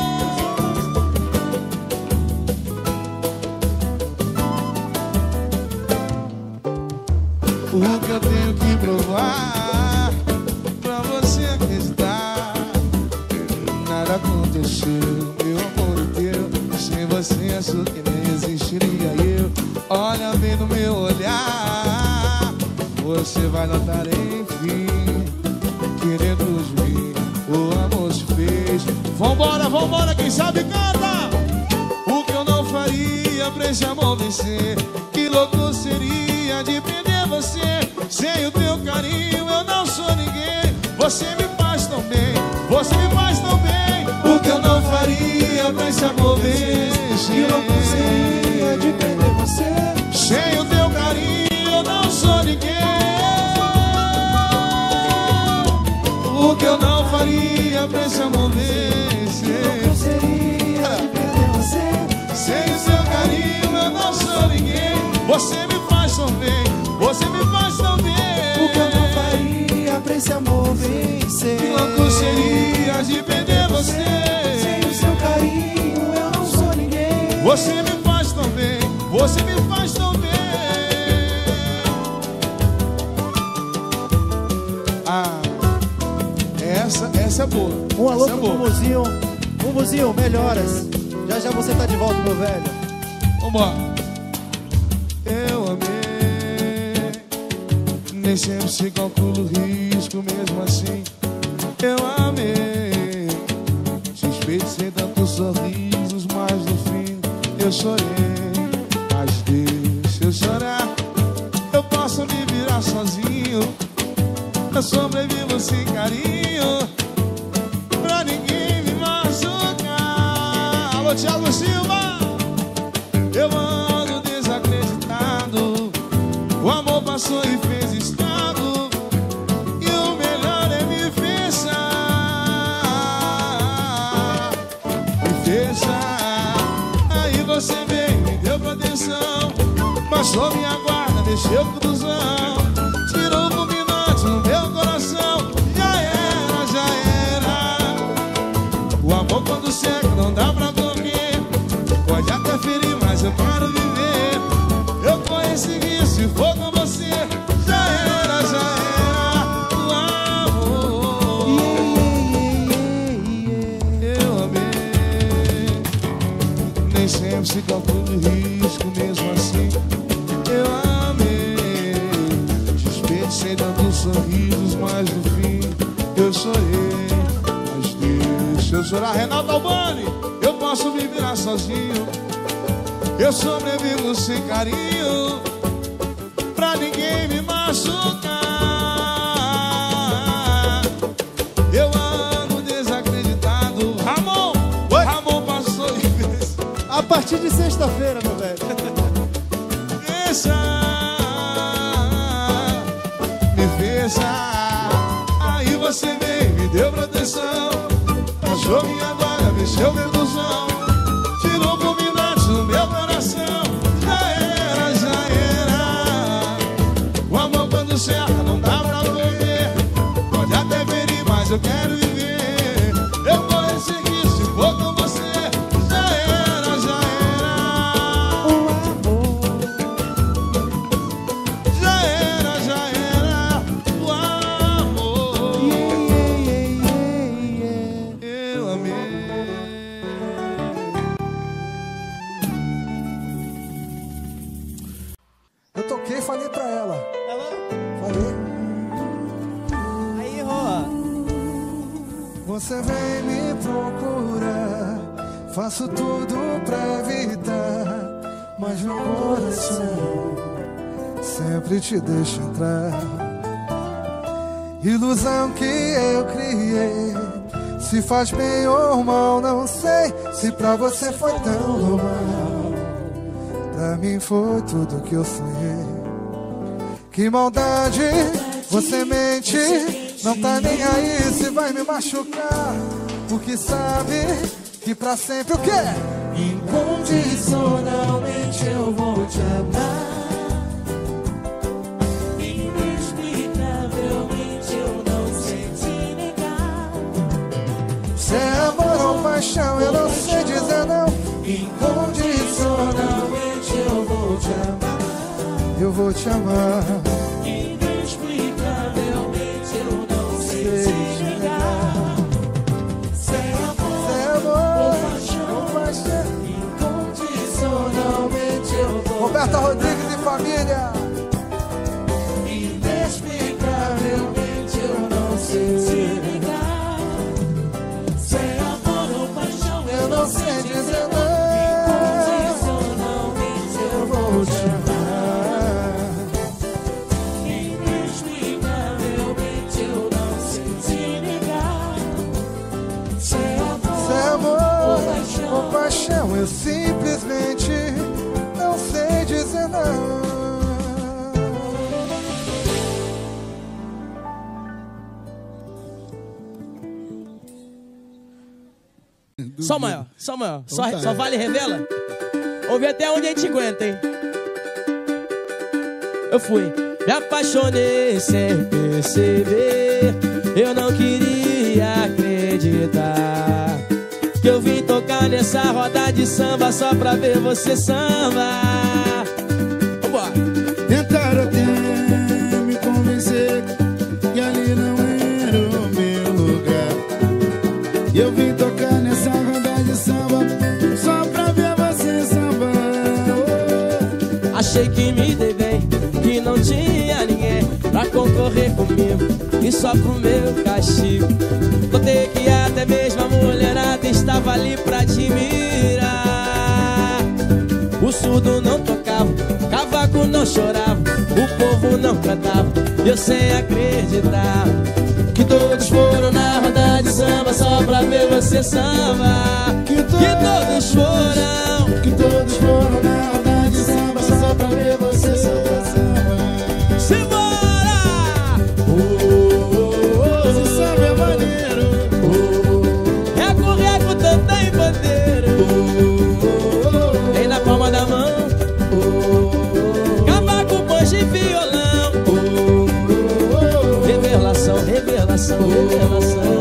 O que eu tenho que provar pra você acreditar? Nada aconteceu, meu amor é teu. Sem você achou que nem existiria eu. Olha bem no meu olhar, você vai notar enfim que dentro de mim o amor se fez. Vambora, vambora, quem sabe canta. O que eu não faria pra esse amor vencer? Que louco seria de perder você. Sem o teu carinho eu não sou ninguém. Você me faz tão bem, você me faz tão bem. O que eu não faria pra esse amor vencer? Que louco seria de perder você. Sem o teu carinho Você me faz tão bem, você me faz tão bem. Ah, essa é boa. Um alô essa é pro boa. Mumuzinho. Mumuzinho, melhoras. Já já você tá de volta, meu velho. Vambora. Eu amei, nem sempre se calcula o risco, mesmo assim. Eu amei, desperdicei tantos sorrisos, mas no fim eu chorei. Mas deixa eu chorar, eu posso me virar sozinho. Eu sobrevivo sem carinho, pra ninguém me machucar. Alô, Thiago Silva. Eu ando desacreditado, o amor passou e fez estrago, e o melhor é me fechar. Me fechar. Aí você veio, me deu proteção, baixou minha guarda, mexeu com o busão, tirou o fulminante no meu coração. Já era, já era. O amor quando seca não dá pra dormir, pode até ferir, mas eu quero viver. Eu consegui, se for com você, já era, o amor. Eu amei, nem sempre se calcula o risco, mesmo assim. Eu amei, desperdicei tantos sorrisos, mas no fim eu chorei. Mas deixa eu chorar. Renato Albani, eu posso me virar sozinho, eu sobrevivo sem carinho, pra ninguém me machucar. Eu ando desacreditado. Ramon, oi? Ramon passou e fez. A partir de sexta-feira, meu velho. Fecha, me fecha. Aí você veio, me deu proteção, achou minha guarda, mexeu meu ilusão, tirou fulminante no meu coração. Já era, já era. O amor quando cerca não dá pra viver, pode até ferir, mas eu quero viver. Eu vou seguir, se for com você, já era, já era. Já era, já era. O amor. Eu amei. Eu toquei e falei pra ela. Falei. Aí, Roa. Você vem me procurar, faço tudo pra evitar, mas no coração sempre te deixo entrar. Ilusão que eu criei, se faz bem ou mal, não sei. Se pra você foi tão normal, pra mim foi tudo que eu sonhei. Que maldade, você mente, não tá nem aí se vai me machucar, porque sabe que pra sempre o quê? Incondicionalmente eu vou te amar. Inexplicavelmente eu não sei te negar. Se é amor ou paixão eu não sei dizer não. Incondicionalmente eu vou te amar. Eu vou te amar. Inexplicavelmente eu não sei te negar. Se é amor ou paixão, incondicionalmente eu vou. Roberta Rodrigues e família. Inexplicavelmente eu não sei te negar. Se é amor ou paixão Eu não sei dizer não. incondicionalmente eu vou te amar. Inexplicavelmente eu não sei te negar. Se é amor Com paixão eu simplesmente não sei dizer não. Só maior, só maior. Só vale revela. Vamos ver até onde a gente aguenta, hein? Eu fui, me apaixonei sem perceber. Eu não queria acreditar que eu vim tocar nessa roda de samba só pra ver você samba. Vambora. Tentaram até me convencer que ali não era o meu lugar. E eu vim tocar nessa roda de samba só pra ver você sambar. Achei que me dei bem, que não tinha ninguém pra concorrer comigo, e só pro meu castigo notei que até mesmo a mulherada estava ali pra admirar. O surdo não tocava, o cavaco não chorava, o povo não cantava, eu sem acreditar que todos foram na roda de samba só pra ver você samba. Que todos foram na roda de samba só pra ver você samba. Simbora! Esse samba é maneiro. Reco, tanta em bandeira, tem na palma da mão, cavaco, ponche e violão. Revelação, revelação, revelação.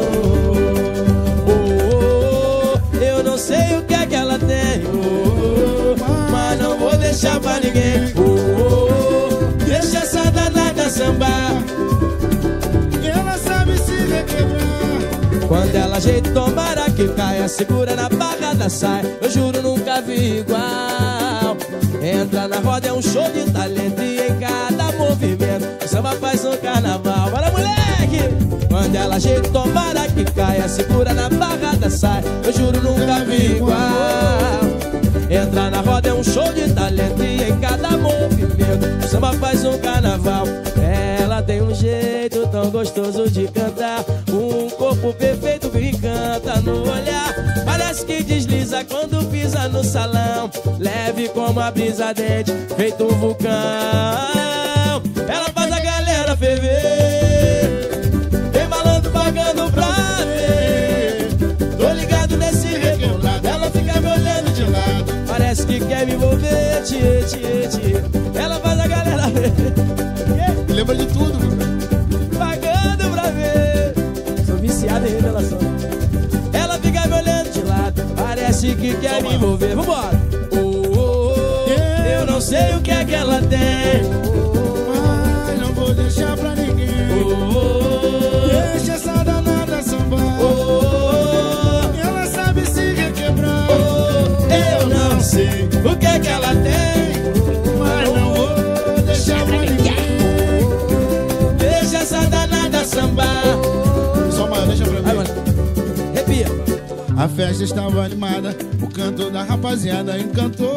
Eu não sei o que é que ela tem, mas não vou deixar pra ninguém. Deixa essa danada sambar. Ela sabe se requebrar. Quando ela ajeita, tomara que caia, segura na barra da saia. Eu juro, nunca vi igual. Entra na roda, é um show de talento, e em cada movimento o samba faz um carnaval. Bora, moleque! Quando ela ajeita, tomara que caia, segura na barra da saia. Eu juro, nunca vi igual. Entra na roda, é um show de talento, e em cada movimento o samba faz um carnaval. Ela tem um jeito tão gostoso de cantar, um corpo perfeito que canta no olhar. Parece que desliza quando pisa no salão, leve como a brisa dente, feito um vulcão. Ela faz a galera ferver, tem malandro pagando pra ver. Tô ligado nesse rebolado, ela fica me olhando de lado, parece que quer me envolver, tchê, tchê, tchê. Ela faz a galera ferver, Lembra de tudo, meu velho. pagando pra ver. Sou viciado em revelação. Ela fica me olhando de lado, parece que quer me envolver. Vambora! Eu não sei o que é que ela tem, Mas não vou deixar pra ninguém. Deixa essa danada sambar. Ela sabe se requebrar. Eu não sei o que é que ela tem, Mas não vou deixar pra ninguém. deixa essa danada sambar. Só uma, deixa pra Vai, mim. mano. Arrepia. A festa estava animada, o canto da rapaziada encantou.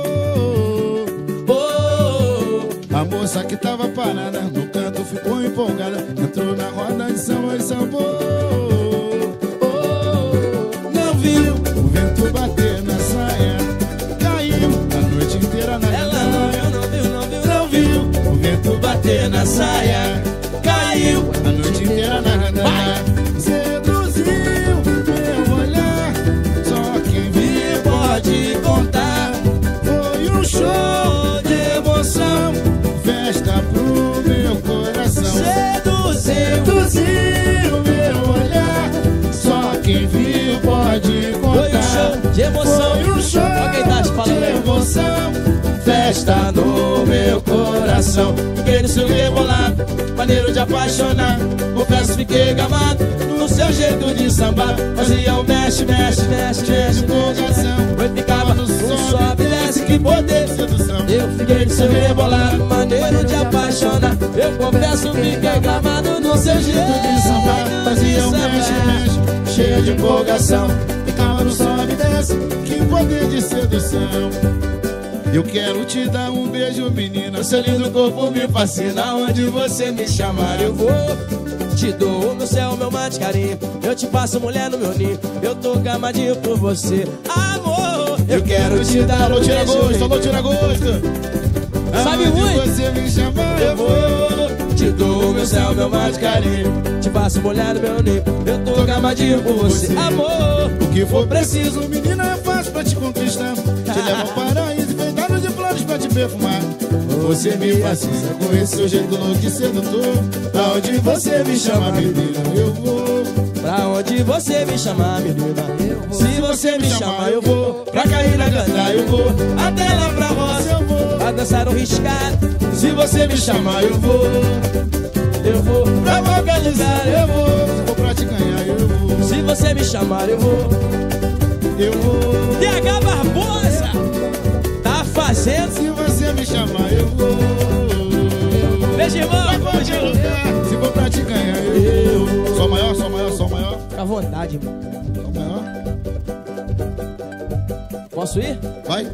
A moça que tava parada no canto ficou empolgada, entrou na roda de samba e sambou. Não viu o vento bater na saia, caiu a noite inteira na Ela Não viu o vento bater na saia, caiu a noite inteira na radar. Seduziu meu olhar, só quem viu pode contar. Foi um show de emoção, festa pro meu coração. Seduziu meu olhar, só quem viu pode contar. Foi um show de emoção. Foi um show Olha quem tá falando de aí. emoção, festa no meu coração. Fiquei no seu rebolado, maneiro de apaixonar. Confesso, fiquei gamado no seu jeito de sambar. Fazia o mexe, mexe, mexe, mexe, empolgação. eu ficava no sobe e desce, que poder. Sedução. Eu fiquei no seu rebolado, maneiro de apaixonar. Eu confesso, fiquei gamado no seu jeito de sambar. Fazia um mexe, mexe, cheio de empolgação. Ficava no sobe e desce, que poder de sedução. Eu quero te dar um beijo, menina. Seu lindo corpo me fascina, onde você me chamar eu vou. Te dou no céu meu mar de carinho, eu te passo mulher no meu ninho. Eu tô gamadinho por você, amor. Eu quero te dar Alô, um tira beijo. gosto, alô, tira gosto. Sabe Aonde muito? você me chamar, Eu vou, te dou meu céu, meu mar de carinho, te passo mulher no meu ninho. Eu tô gamadinho por você, amor. O que for preciso, menina, é fácil pra te conquistar. Te levo ao paraíso, enfeitado de flores pra te perfumar. Você me fascina com esse seu jeito louco e sedutor. Aonde você me chama, menina, eu vou. Pra onde você me chamar, menina, se você me chamar eu vou. Pra cair na ganda eu vou, até lá pra roça eu vou. Pra dançar um riscado, se você me chamar eu vou. Eu vou pra qualquer lugar eu vou. Se for pra te ganhar eu vou. Se você me chamar eu vou. Eu vou. DH Barbosa tá fazendo. Se você me chamar eu vou. Beijo, irmão. Se for pra te ganhar eu vou. Sol maior, sol maior, sol maior. Fica à vontade, irmão. Sol maior. Posso ir? Vai.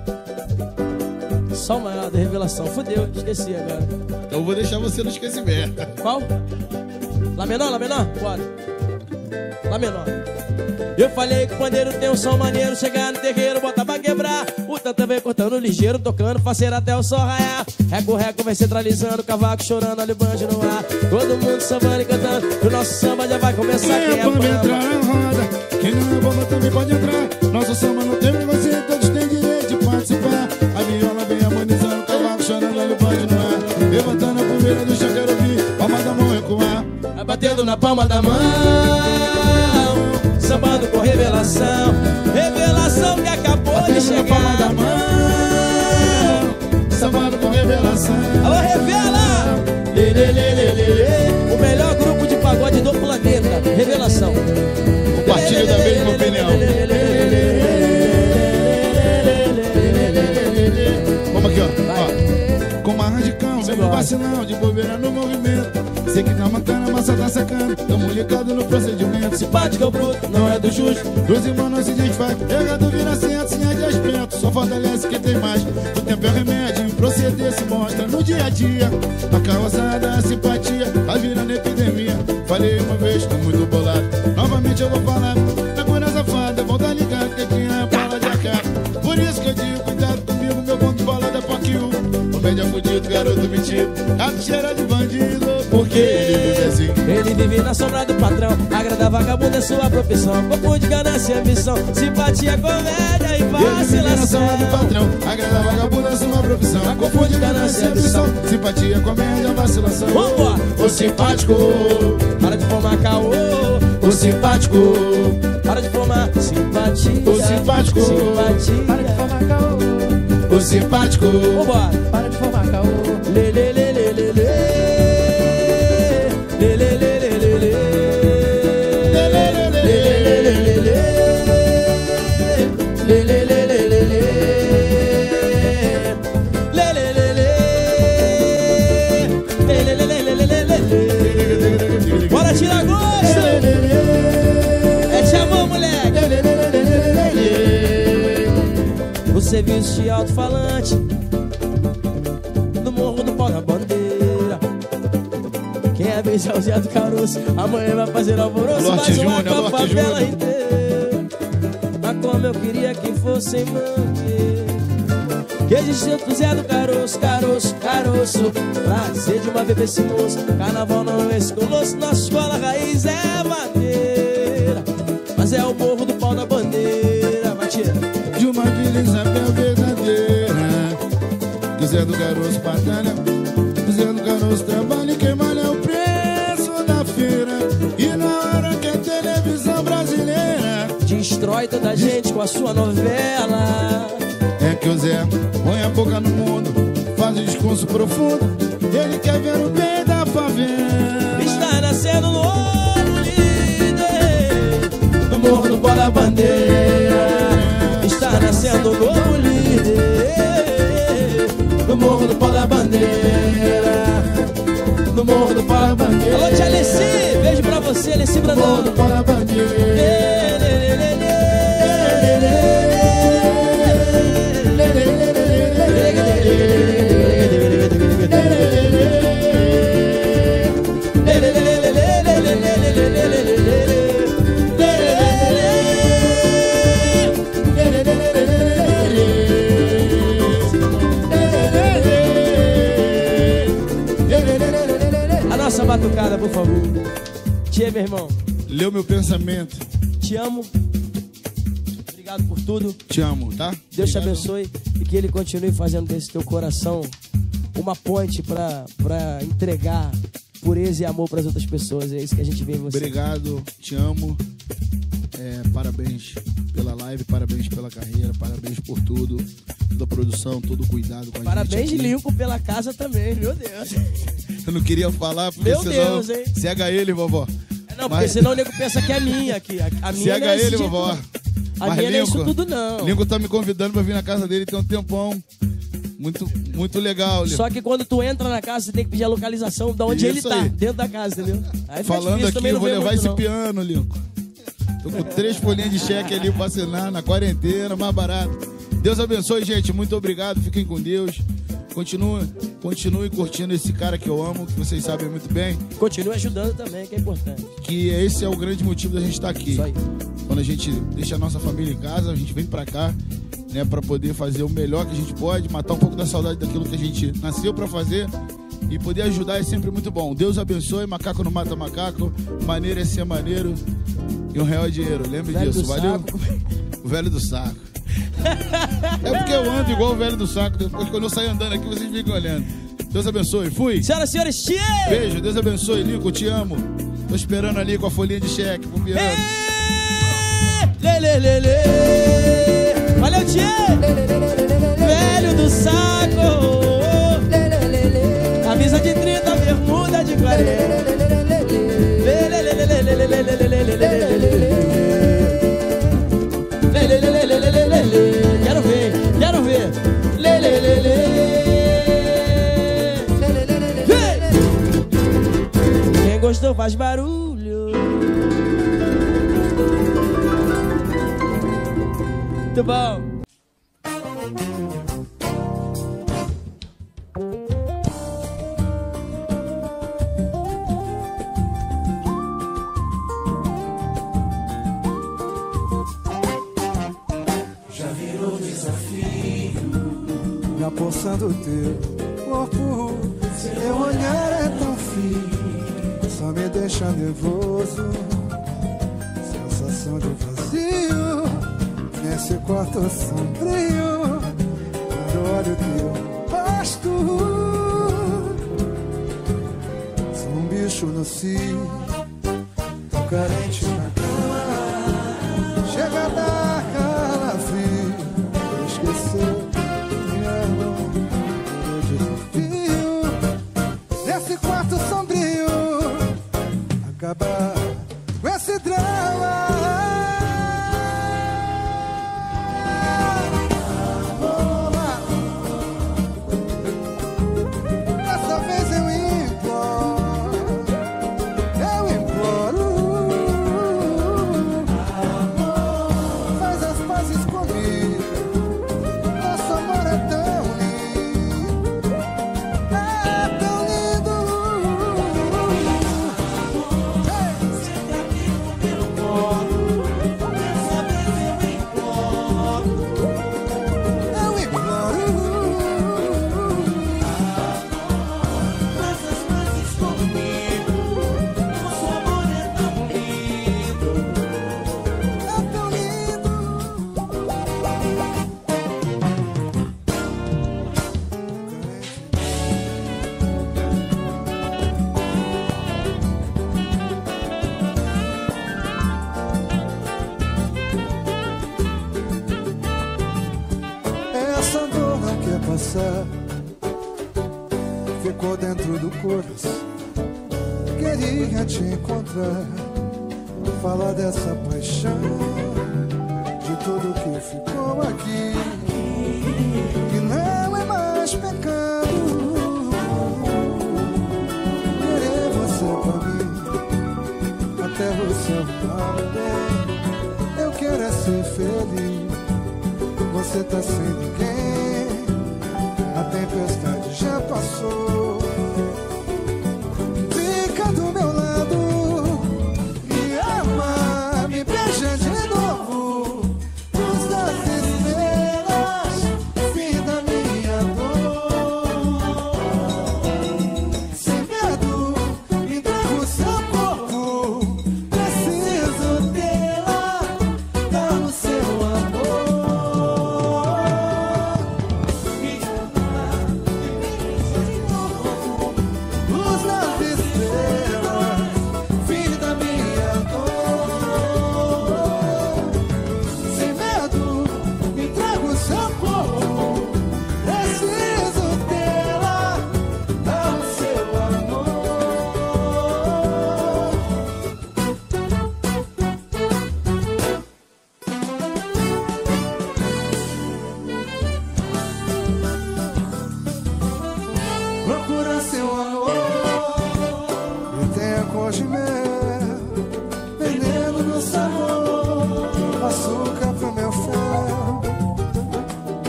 Sol maior da revelação. Fudeu, esqueci agora. Então eu vou deixar você no esquecimento. Qual? Lá menor, lá menor? Bora. Lá menor. Eu falei que o pandeiro tem um som maneiro. Chegar no terreiro, bota pra quebrar. O tanta vem cortando ligeiro, tocando faceiro até o sol raiar. Reco, vai centralizando, cavaco chorando, olha o banjo no ar. Todo mundo sambando e cantando. O nosso samba já vai começar. Quem é Pode entrar bamba? na roda. Quem não é bomba também pode entrar. Nosso samba não tem preconceito, todos têm direito de participar. A viola vem harmonizando, cavaco chorando, olha o banjo no ar. Levantando a poeira do chão, quero ouvir. Palma da mão recuar. Vai batendo na palma da mão, sambando com revelação. Revelação que acabou de Batendo na palma da chegar. mão, sambando com revelação. Alô, revela! Lê, lê, lê, lê, lê, lê. O melhor grupo de pagode do planeta. Revelação. Compartilha da mesma opinião. Vamos aqui, ó. Com uma radical, sem um vacilão, de bobeira no movimento. Sei que na mancana, massa tá sacando. Tamo ligado no procedimento. Simpático é o bruto, não é do justo. Dois irmãos não se desfaz. Errado vira certo, sem de aspecto. Só fortalece quem tem mais. O tempo é remédio, proceder se mostra no dia a dia. A carroçada, a simpatia, a vira na epidemia. Falei uma vez, tô muito bolado. Novamente eu vou falar. Na cura safada, vão tá ligado que aqui é bola de AK. Por isso que eu digo, cuidado comigo, meu ponto de bola da PAQ. Comédia fudido, garoto metido. Gato cheira de bandido, porque ele vive assim. Ele vive na sombra do patrão. Agrada vagabundo é sua profissão. Confunde ganância e ambição. Simpatia, comédia e Ele vive na vacilação. sombra do patrão. Agrada vagabundo é sua profissão. Confunde ganância e ambição. Simpatia, comédia, vacilação. Vambora! O simpático, Para de formar caô. o simpático, Para de formar simpatia. O simpático. Simpatia. Para de formar caô, o simpático. Vambora! para de formar caô. Lê, lê, lê, lê, lê, lê. Lê, lê, lê, lê, lê, lê. Lê, lê, lê, lê, lê, lê, lê. Lê, lê, lê, lê, lê, lê. Lê, lê, lê, lê. Lê, lê, lê, lê, lê, lê, lê. Bora tirar gosto! É te amor, moleque! O serviço de alto-falante no Morro do Pau da Bandeira. Quem é bem é o Zé do Caroço. Amanhã vai fazer alvoroço. Lote Mais uma Júnior, com a Lote favela Júnior. inteira. Mas como eu queria que fosse em manter. Que existe o Zé do Caroço, Caroço, Caroço. Prazer de uma vez esse moço. Carnaval não é esse colosso. Nossa escola raiz é madeira. Mas é o Morro do Pau da Bandeira. Vai tirar. De uma Vila Isabel verdadeira. Que Zé do Caroço batalha. O Zé do Caroço trabalha e quem malha é o preço da feira. E na hora que a televisão brasileira Destrói toda a gente com a sua novela. é que o Zé põe a boca no mundo, faz um discurso profundo. Ele quer ver o bem da favela. Está nascendo no olho líder do Morro do Pau da Bandeira. Está nascendo um novo líder do Morro do Pau da Bandeira. No Morro do Pau da Bandeira. Alô, tia Alessi, beijo pra você, Alessi Brandão. Para a bandeira. A nossa batucada, por favor. Tia, meu irmão, Leu meu pensamento. te amo. Obrigado por tudo. Te amo, tá? Deus te Obrigado. abençoe e que Ele continue fazendo desse teu coração uma ponte pra entregar pureza e amor pras outras pessoas. É isso que a gente vê em você. Obrigado, te amo. Parabéns pela live, parabéns pela carreira, parabéns por tudo. Toda a produção, todo o cuidado com a Parabéns, gente. Lincoln, pela casa também, meu Deus. Eu não queria falar, porque Meu senão... Deus, hein? Cega ele, vovó. Não, porque senão o nego pensa que é minha aqui. A minha Cega não é ele, esse vovó. jeito, não. A minha não é isso tudo, não. Lincoln tá me convidando pra vir na casa dele tem um tempão. Muito legal, Lincoln. Só que quando tu entra na casa, você tem que pedir a localização de onde ele tá, aí. dentro da casa, entendeu? Aí falando difícil, aqui, também eu não vou vê levar muito, esse não. piano, Lincoln. Tô com 3 folhinhas de cheque ali pra assinar na quarentena, mais barato. Deus abençoe, gente. Muito obrigado. Fiquem com Deus. Continue curtindo esse cara que eu amo, que vocês sabem muito bem. Continue ajudando também, que é importante. Que esse é o grande motivo da gente estar aqui. Isso aí. Quando a gente deixa a nossa família em casa, a gente vem pra cá, né, pra poder fazer o melhor que a gente pode, matar um pouco da saudade daquilo que a gente nasceu pra fazer. E poder ajudar é sempre muito bom. Deus abençoe, macaco não mata macaco, maneiro é ser maneiro. E R$1 é dinheiro, lembre disso, valeu? O velho do saco. É porque eu ando igual o velho do saco. Depois quando eu saio andando aqui, vocês ficam olhando. Deus abençoe, fui. Senhoras e senhores, tchê! Beijo, Deus abençoe, Lincoln, te amo. Tô esperando ali com a folhinha de cheque pro piano. Lê, lê, lê, lê. Valeu, tchê! Velho do saco. Camisa de 30, bermuda de 40. Quero ver, quero ver. Quem gostou faz barulho. Muito bom. Forçando teu corpo, seu olhar é tão frio, só me deixa nervoso, sensação de vazio, nesse quarto sombrio, quando olho teu rosto, sou um bicho no cio, tô carente na cama, chega a dar calafrio, esqueceu. Nesse quarto sombrio, acabar com esse drama. Dessa vez eu imploro, faz as pazes comigo. Nosso amor é tão lindo, é tão lindo. Senta aqui no meu colo, dessa vez eu imploro, faz as pazes comigo. Nosso amor é tão lindo, é tão lindo. Essa dor não quer passar, ficou dentro do coração. Queria te encontrar, falar dessa paixão, de tudo que ficou aqui, que não é mais pecado. Querer você pra mim, até você arrumar bem. Eu quero é ser feliz. Você tá sem ninguém, a tempestade já passou. Fica do meu lado, me ama, me beija de novo. Luz das estrelas, fim da minha dor. Sem medo, me entrego o seu corpo. Preciso dela, dá o seu amor. Me ama, me beija de novo.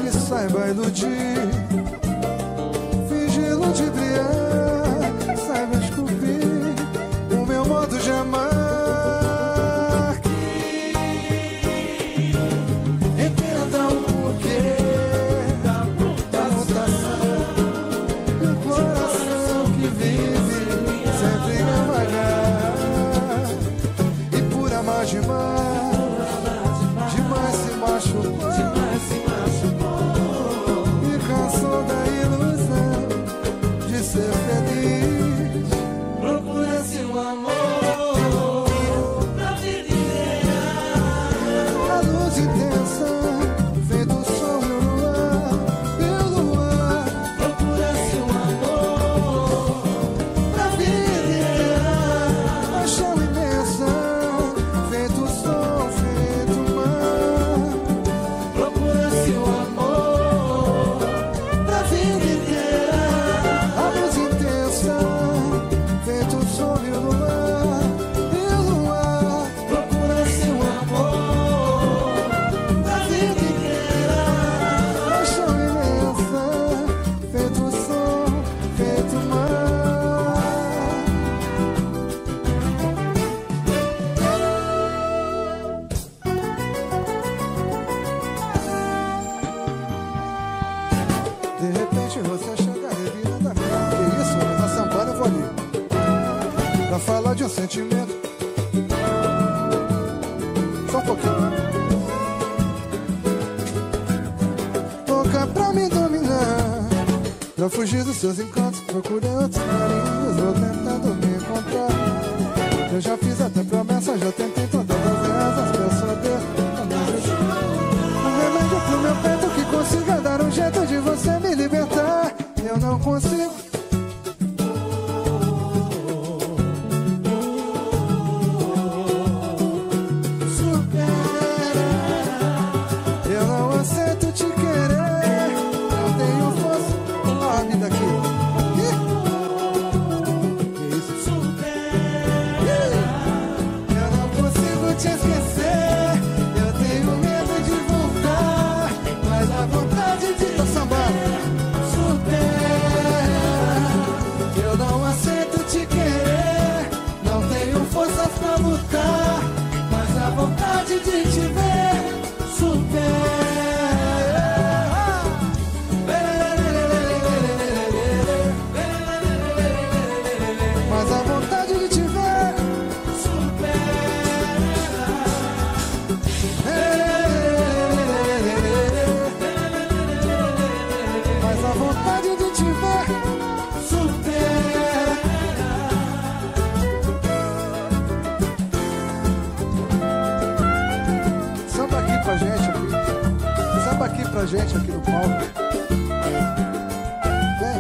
ele saiba iludir, fingir ludibriar, saiba esculpir o meu modo de amar. Entenda o porquê da mutação e o coração que vive sempre devagar. E por amar demais se machucou e cansou da ilusão de ser feliz. Procura-se um amor pra vida inteira. A luz intensa feito o sol e o luar. Procura-se um amor pra vida inteira. Paixão imensa feito o sol, feito o mar. Procura-se um amor pra vida inteira. A luz intensa feito o sol e o luar. Procura-se um amor pra vida inteira. Paixão imensa feito o sol, feito o mar. De repente você chega revira da cara. Que isso, na sambada eu vou ali pra falar de um sentimento. Só um pouquinho. Toca pra me dominar, pra fugir dos seus encantos. Procurei outros carinhos, vou tentando me encontrar. Eu já fiz até promessa, já tentei todas as vezes pra eu saber. Um remédio pro meu peito que consiga dar um jeito de você me libertar. Eu não consigo. Supera. Eu não aceito te querer. Não tenho força. Olha a vida aqui. Que isso? Eu não consigo te esquecer. Eu tenho medo de voltar, mas a vontade de tô sambando. Supera. Eu não aceito te querer. Não tenho forças pra lutar, mas a vontade de te ver. Mas a vontade de te ver. Mas a vontade de te ver. Samba aqui pra gente aqui. Samba aqui pra gente aqui no palco. Vem.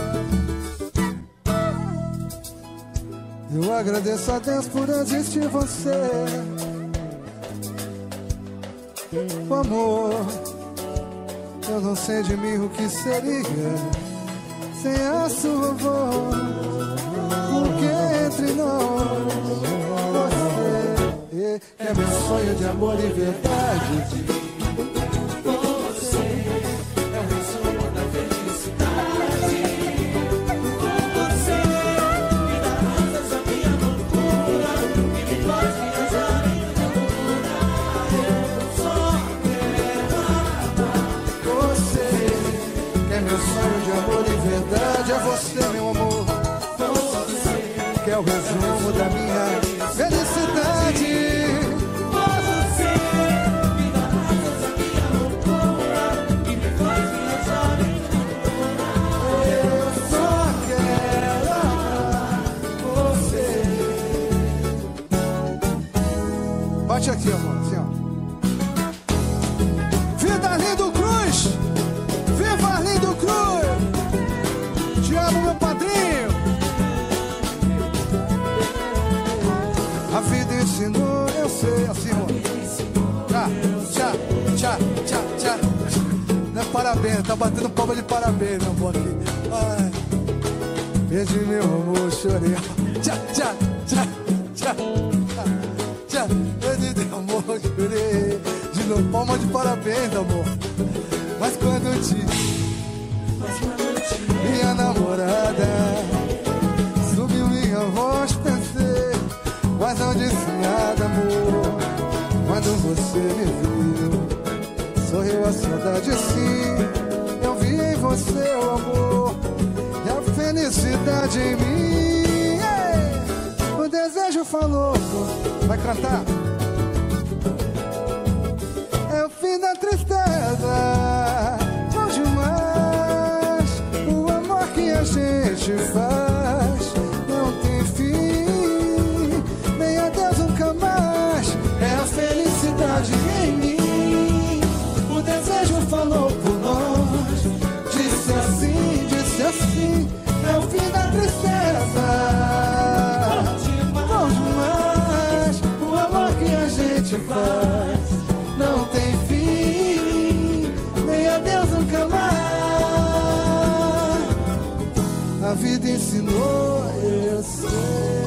Eu agradeço a Deus por existir você. O amor, eu não sei de mim o que seria sem a sua voz. Porque entre nós você é meu sonho de amor e verdade. É você, meu amor, que é o resumo da minha felicidade. Você me dá asas a minha loucura e me faz viajar em eu só quero amar você. Bate aqui, amor, assim, ó. Vida Arlindo Cruz! Viva Arlindo Cruz! Te amo, meu padrinho. A vida ensinou, eu sei, assim, ó. Tchá, tchá, tchá, tchá. Não é parabéns, tá batendo palma de parabéns, meu amor aqui. Ai, perdi meu amor, chorei. Tchá, tchá, tchá, tchá, tchá. Perdi meu amor, chorei. De novo, palma de parabéns, amor. Mas quando te vi a namorada, subiu minha voz, pensei, mas não disse nada, amor. Quando você me viu, sorriu a saudade, sim. Eu vi em você o amor e a felicidade em mim. O desejo falou. Vai cantar. É o fim da tristeza, bom demais. O amor que a gente faz não tem fim, nem adeus nunca mais. É a felicidade em mim. O desejo falou por nós, disse assim, é o fim da tristeza, bom demais. O amor que a gente faz não tem fim, nem adeus nunca mais. A vida ensinou, eu sei.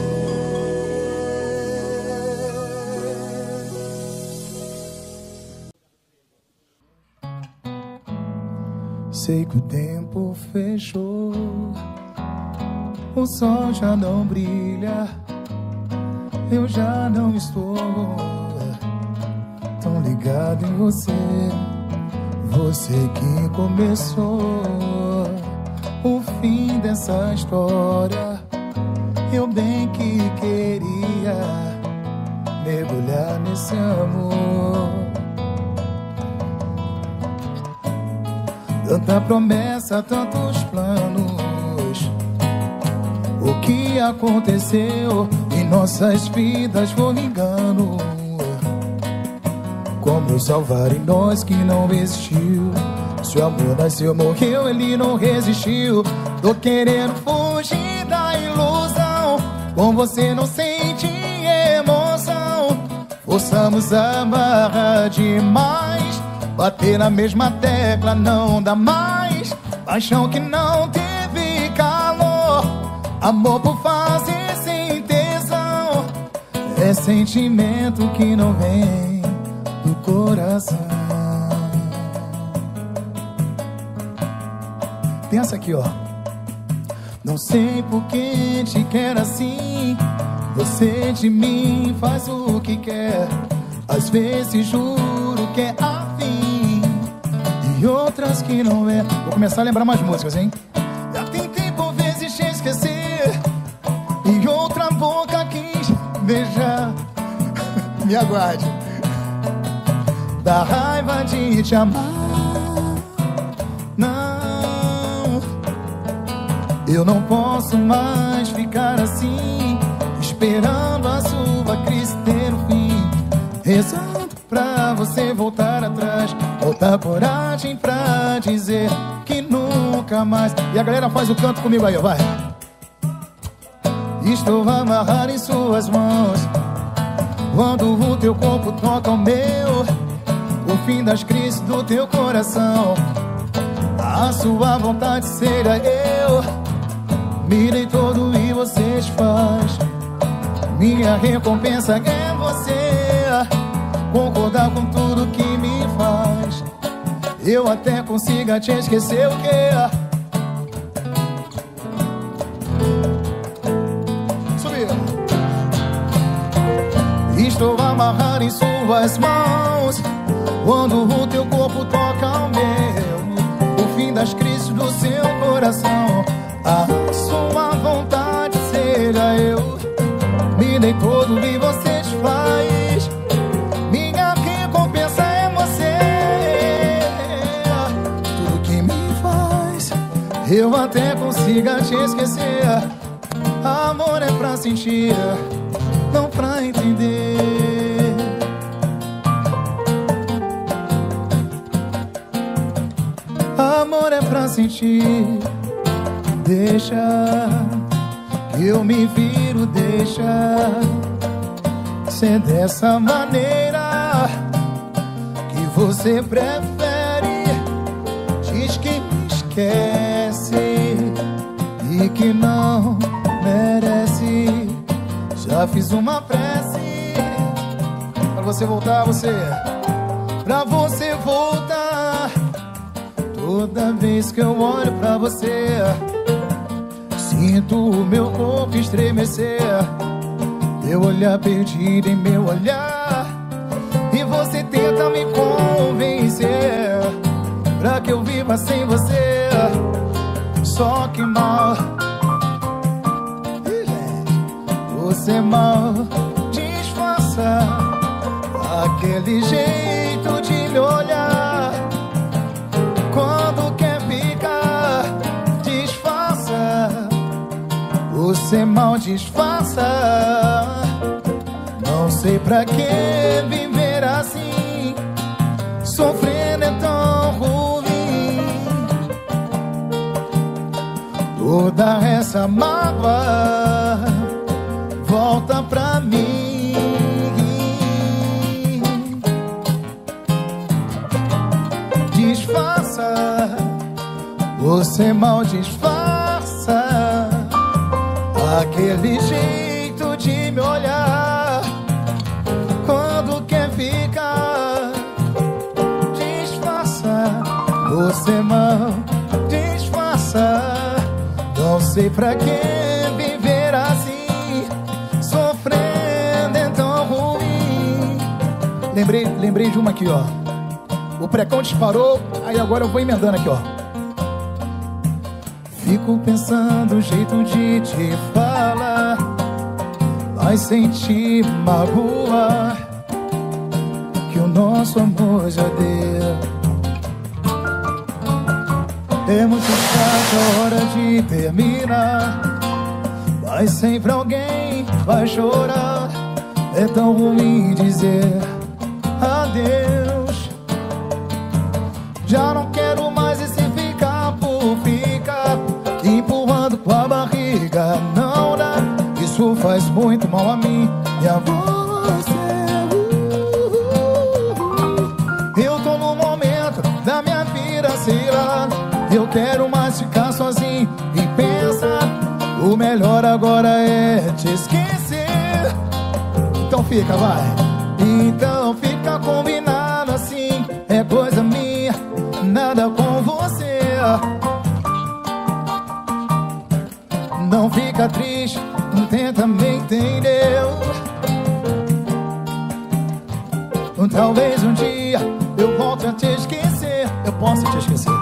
Sei que o tempo fechou, o sol já não brilha, eu já não estou tão ligado em você. Você que começou o fim dessa história. Eu bem que queria mergulhar nesse amor. Tanta promessa, tantos planos. O que aconteceu em nossas vidas foi um engano. Como salvar em nós que não existiu? Se o amor nasceu, morreu, ele não resistiu. Tô querendo fugir da ilusão, com você não senti emoção. Forçamos a amar demais, bater na mesma tecla não dá mais. Paixão que não teve calor, amor por fazer sem tesão. É sentimento que não vem do coração. Pensa aqui, ó. Não sei por que te quero assim. Você de mim faz o que quer. Às vezes juro que é afim, e outras que não é. Vou começar a lembrar mais músicas, hein? Já tentei por vezes te esquecer, e outra boca quis beijar. Me aguarde. Dá raiva de te amar. Não, eu não posso mais ficar assim, esperando a sua crise ter um fim, rezando pra você voltar atrás, voltar coragem pra dizer que nunca mais. E a galera faz o canto comigo aí, ó, vai. Estou amarrado em suas mãos, quando o teu corpo toca o meu, o fim das crises do teu coração. A sua vontade será eu, me dei todo e você desfaz. Minha recompensa é você concordar com tudo que me faz. Eu até consiga te esquecer, o quê? Subir. Estou amarrado em suas mãos, quando o teu corpo toca o meu, o fim das crises do seu coração. A sua vontade seja eu, me dei todo e você desfaz. Minha recompensa é você, tudo que me faz eu até consiga te esquecer. Amor é pra sentir, não pra entender. Amor é pra sentir. Deixa que eu me viro, deixa ser dessa maneira que você prefere. Diz que me esquece e que não merece. Já fiz uma prece pra você voltar, pra você voltar. vez que eu olho pra você, sinto o meu corpo estremecer. Teu olhar perdido em meu olhar, e você tenta me convencer pra que eu viva sem você. Só que mal, você mal disfarça aquele jeito de me olhar. Quando quer ficar, disfarça. Você mal disfarça. Não sei pra que viver assim, sofrendo é tão ruim. Toda essa mágoa volta pra mim. Disfarça, você mal disfarça aquele jeito de me olhar. Quando quer ficar, disfarça. Você mal disfarça. Não sei pra que viver assim, sofrendo é tão ruim. Lembrei de uma aqui, ó. O precão disparou, aí agora eu vou emendando aqui, ó. Fico pensando o jeito de te falar, mas sem te magoar, que o nosso amor já deu. É muito chato a hora de terminar, mas sempre alguém vai chorar. É tão ruim dizer adeus. Já não quero mais esse ficar por ficar, empurrando com a barriga. Não dá, isso faz muito mal a mim e a você. Eu tô no momento da minha vida, sei lá, eu quero mais ficar sozinho e pensar. O melhor agora é te esquecer. Então fica, vai. Então fica combinado assim, é coisa minha, nada com você. Não fica triste, não tenta me entender. Talvez um dia eu volte a te esquecer. Eu posso te esquecer.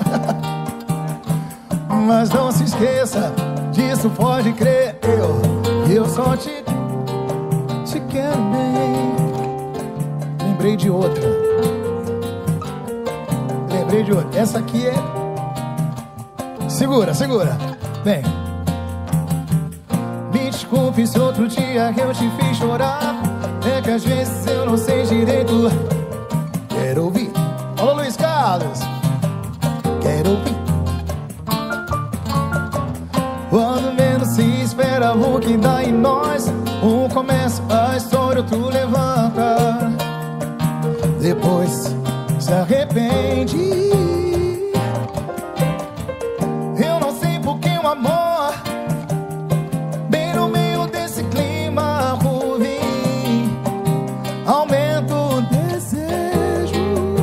Mas não se esqueça disso, pode crer. Eu só te quero bem. Lembrei de outra. Essa aqui é... Segura. Vem. Me desculpe se outro dia eu te fiz chorar. É que às vezes eu não sei direito. Quero ouvir. Alô, Luiz Carlos. Quero ouvir. Quando menos se espera, o que dá em nós. Um começa a história, outro levanta, depois se arrepende. Eu não sei por que o amor, bem no meio desse clima ruim, aumenta o desejo.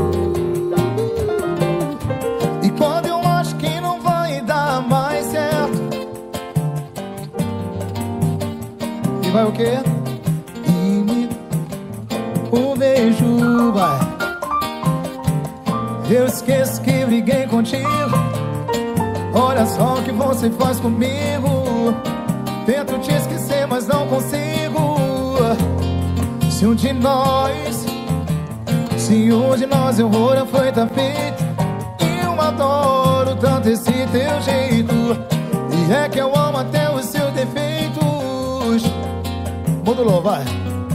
E quando eu acho que não vai dar mais certo, e vai o quê? Um beijo, vai. Eu esqueço que briguei contigo. Olha só o que você faz comigo. Tento te esquecer, mas não consigo. Se um de nós errou, foi tapete. E eu adoro tanto esse teu jeito. E é que eu amo até os seus defeitos. Modulou, vai.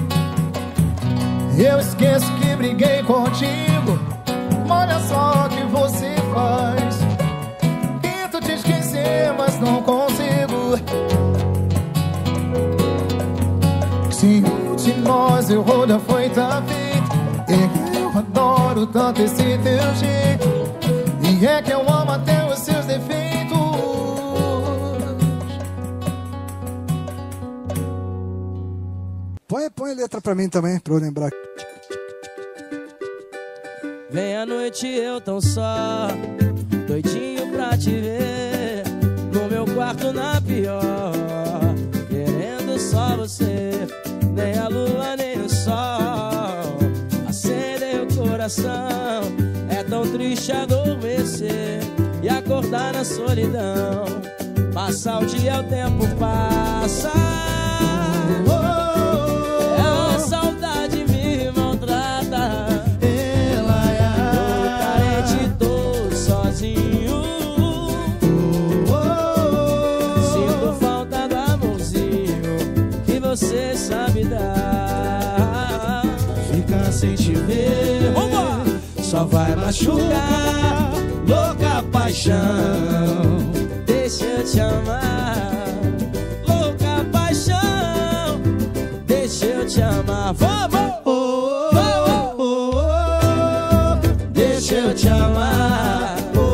Eu esqueço que briguei contigo. Olha só o que você faz. Tento te esquecer, mas não consigo. Se um de nós errou, já foi tapete. E eu adoro tanto esse teu jeito. E é que eu amo até os seus defeitos. Põe a letra pra mim também, pra eu lembrar. Vem à noite eu tão só, doidinho coração. É tão triste adormecer e acordar na solidão. Passar o dia, o tempo passa. É a saudade me maltrata. Tô carente, tô sozinho. Sinto falta do amorzinho que você sabe dar. Ficar sem te ver, só vai machucar. Louca paixão, deixa eu te amar. Louca paixão, deixa eu te amar. Vamos! Deixa eu te amar.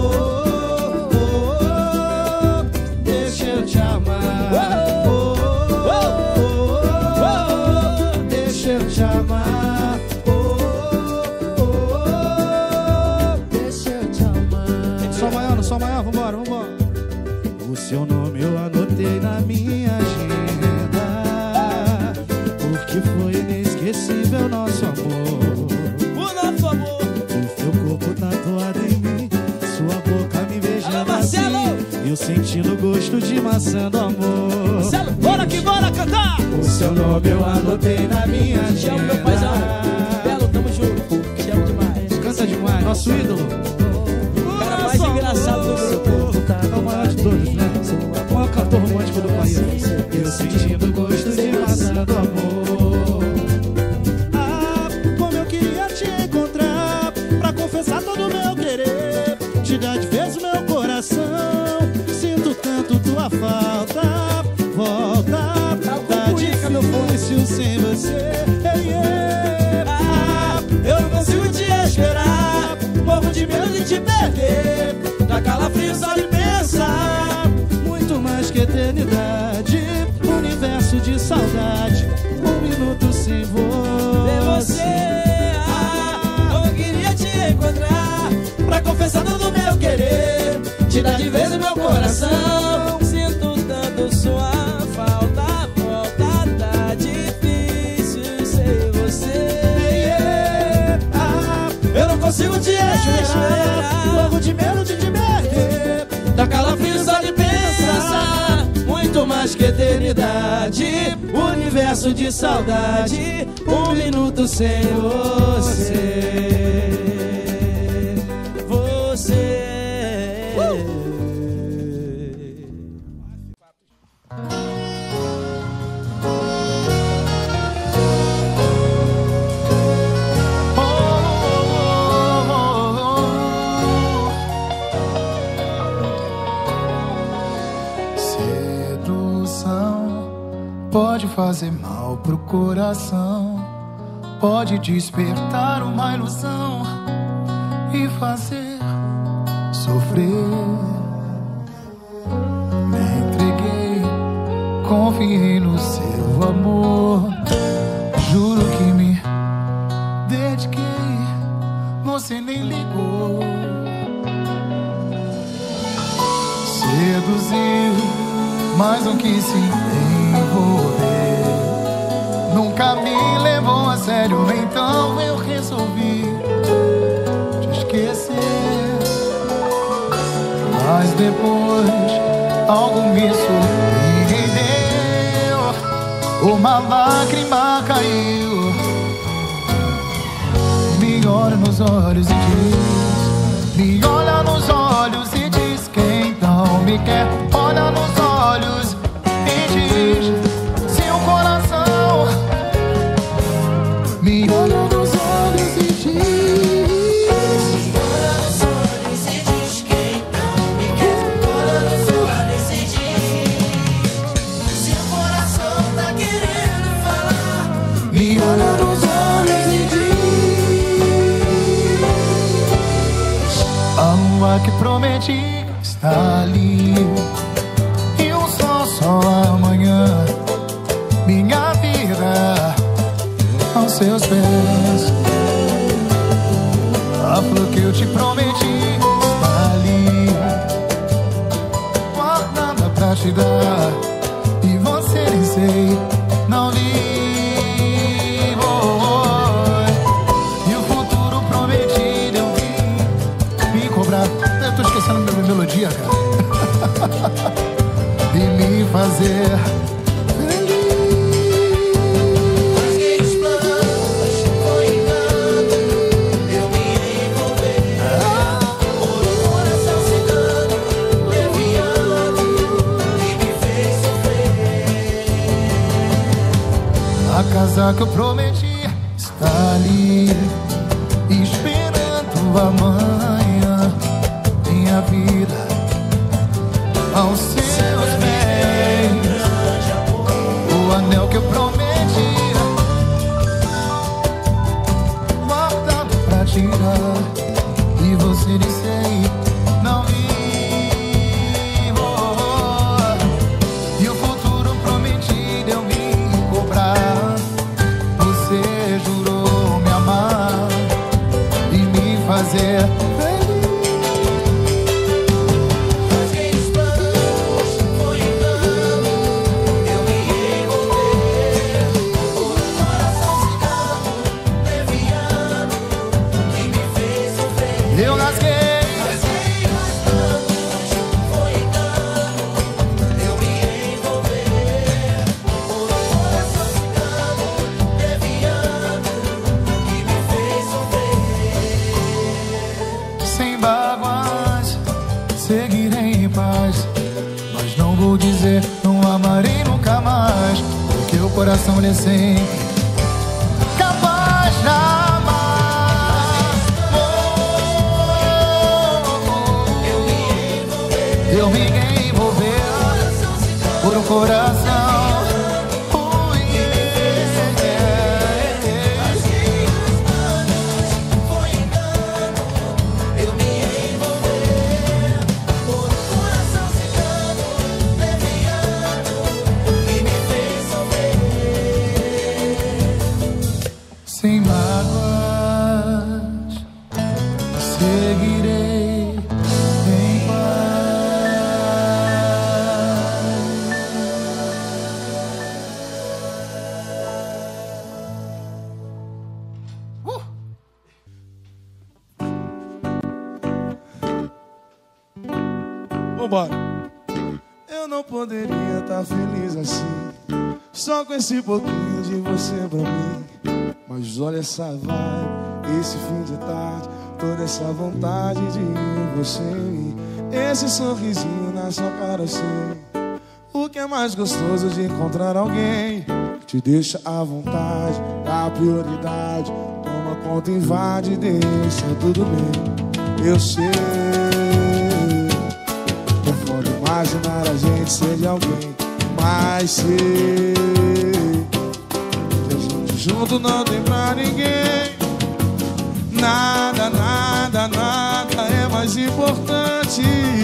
deixa eu te amar. Deixa eu te amar. Deixa eu te amar. Sol maior, vambora. O seu nome eu anotei na minha agenda, porque foi inesquecível nosso amor. O nosso amor. O teu corpo tatuado em mim, sua boca me beijando assim, eu sentindo o gosto de maçã do amor. Marcelo, bora que bora cantar. O seu nome eu anotei na minha agenda. Te amo, meu paizão. Belo, tamo junto. Te amo demais. Canta demais, nosso ídolo. O cara mais engraçado do grupo. É o maior de todos, né? O maior cantor romântico do país. Eu sentindo o gosto de maçã do amor. Ah, como eu queria te encontrar, pra confessar todo o meu querer, te dar de vez o meu coração. Sinto tanto tua falta. Volta, tá difícil sem você. Ah, eu não consigo te esperar, morro de medo de te perder. Dá calafrio só de pensar. Muito mais que eternidade, universo de saudade, um minuto sem você. Eu queria te encontrar, pra confessar todo o meu querer, te dar de vez o meu coração. Sinto tanto sua falta, tá difícil sem você. Eu não consigo te esperar, morro de medo de te perder. Dá calafrio só de pensar. Muito mais que eternidade, universo de saudade, um minuto sem você. Pode fazer mal pro coração, pode despertar uma ilusão e fazer sofrer. Me entreguei, confiei no seu amor, juro que me dediquei, você nem ligou. Seduziu, mas não quis se envolver. Nunca me levou a sério, então eu resolvi te esquecer. Mas depois algo me surpreendeu, uma lágrima caiu. Me olha nos olhos e diz, me olha nos olhos e diz que então me quer. Olha nos olhos e diz seu coração. Me olha nos olhos e diz, olha nos olhos e diz que então me quer. Olha nos olhos e diz seu coração tá querendo falar. Me olha nos olhos e diz, a lua que prometi está ali, e um sol só amanhã. Minha vida aos seus pés, a flor que eu te prometi está ali, guardada pra te dar, e você nem sei, não vi. E o futuro prometido cobrar. Eu tô esquecendo minha melodia, cara. E me fazer feliz. Rasguei os planos, foi engano. Eu me envolver por um coração cigano, leviano, que me fez sofrer. A casa que eu prometi está ali, esperando amanhã. Minha vida aos seus pés, o anel que eu prometi, guardado pra tirar, e você disse aí, não vivo. E o futuro prometido eu me cobrar. Você jurou me amar e me fazer feliz. Eu rasguei os planos, foi engano. Eu me envolver por um coração cigano, leviano, que me fez sofrer. Sem mágoas, seguirei em paz, mas não vou dizer não amarei nunca mais, porque o coração ele é sempre capaz de amar. Eu me envolver por um coração. Rasguei os planos, foi engano. Eu me envolver por um coração cigano, leviano, que me fez sofrer. Sem mágoas, seguirei em paz. Vambora. Eu não poderia estar feliz assim, só com esse pouquinho de você pra mim. Mas olha essa vibe, esse fim de tarde, toda essa vontade de você em mim. Esse sorrisinho na sua cara, eu sei o que é mais gostoso de encontrar alguém que te deixa à vontade, dá prioridade, toma conta, invade, deixa tudo bem. Eu sei, não pode imaginar a gente ser de alguém, mas sei que a gente junto não tem pra ninguém. Nada, nada, nada é mais importante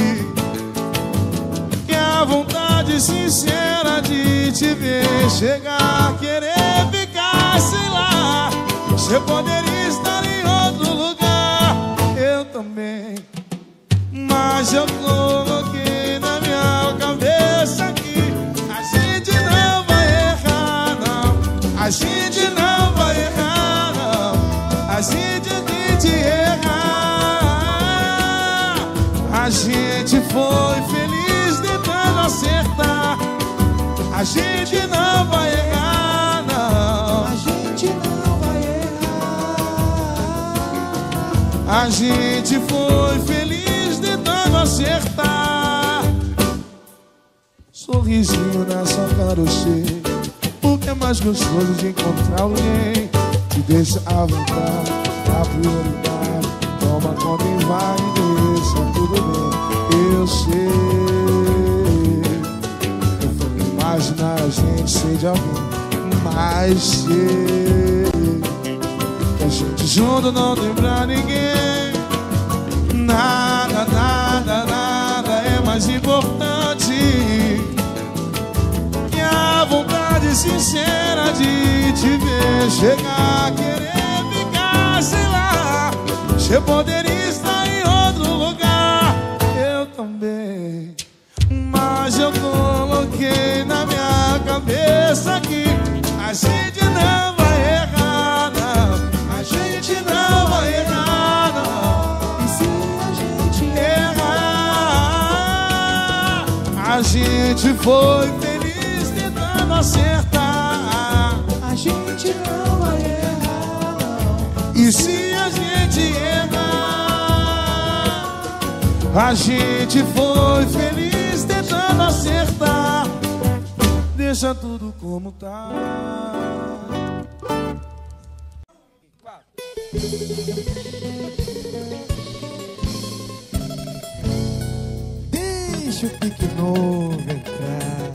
que a vontade sincera de te ver chegar a querer ficar, sei lá. Você poderia estar em outro lugar, eu também, mas eu coloquei na minha cabeça que a gente não vai errar, não. A gente não vai errar, não. A gente tem de errar. A gente foi feliz tentando acertar. A gente não vai errar, não. A gente não vai errar. A gente foi feliz tentando acertar. Sorrisinho na sua cara, eu sei o que é mais gostoso de encontrar alguém que deixa à vontade, dá prioridade, toma conta e vai e deixa tudo bem. Eu sei, eu vou imaginar a gente ser de alguém, mas sei que a gente junto não tem pra ninguém. Nada, nada, nada é mais importante que a vontade sincera de te ver chegar a querer ficar, sei lá. Você poderia estar em outro lugar, eu também, mas eu coloquei na minha cabeça que a gente não vai errar, não. A gente não vai errar, não. E se a gente A gente foi feliz tentando acertar. A gente não vai errar, não. E se a gente errar, a gente foi feliz tentando acertar. Deixa tudo como tá. Deixa o pique novo entrar.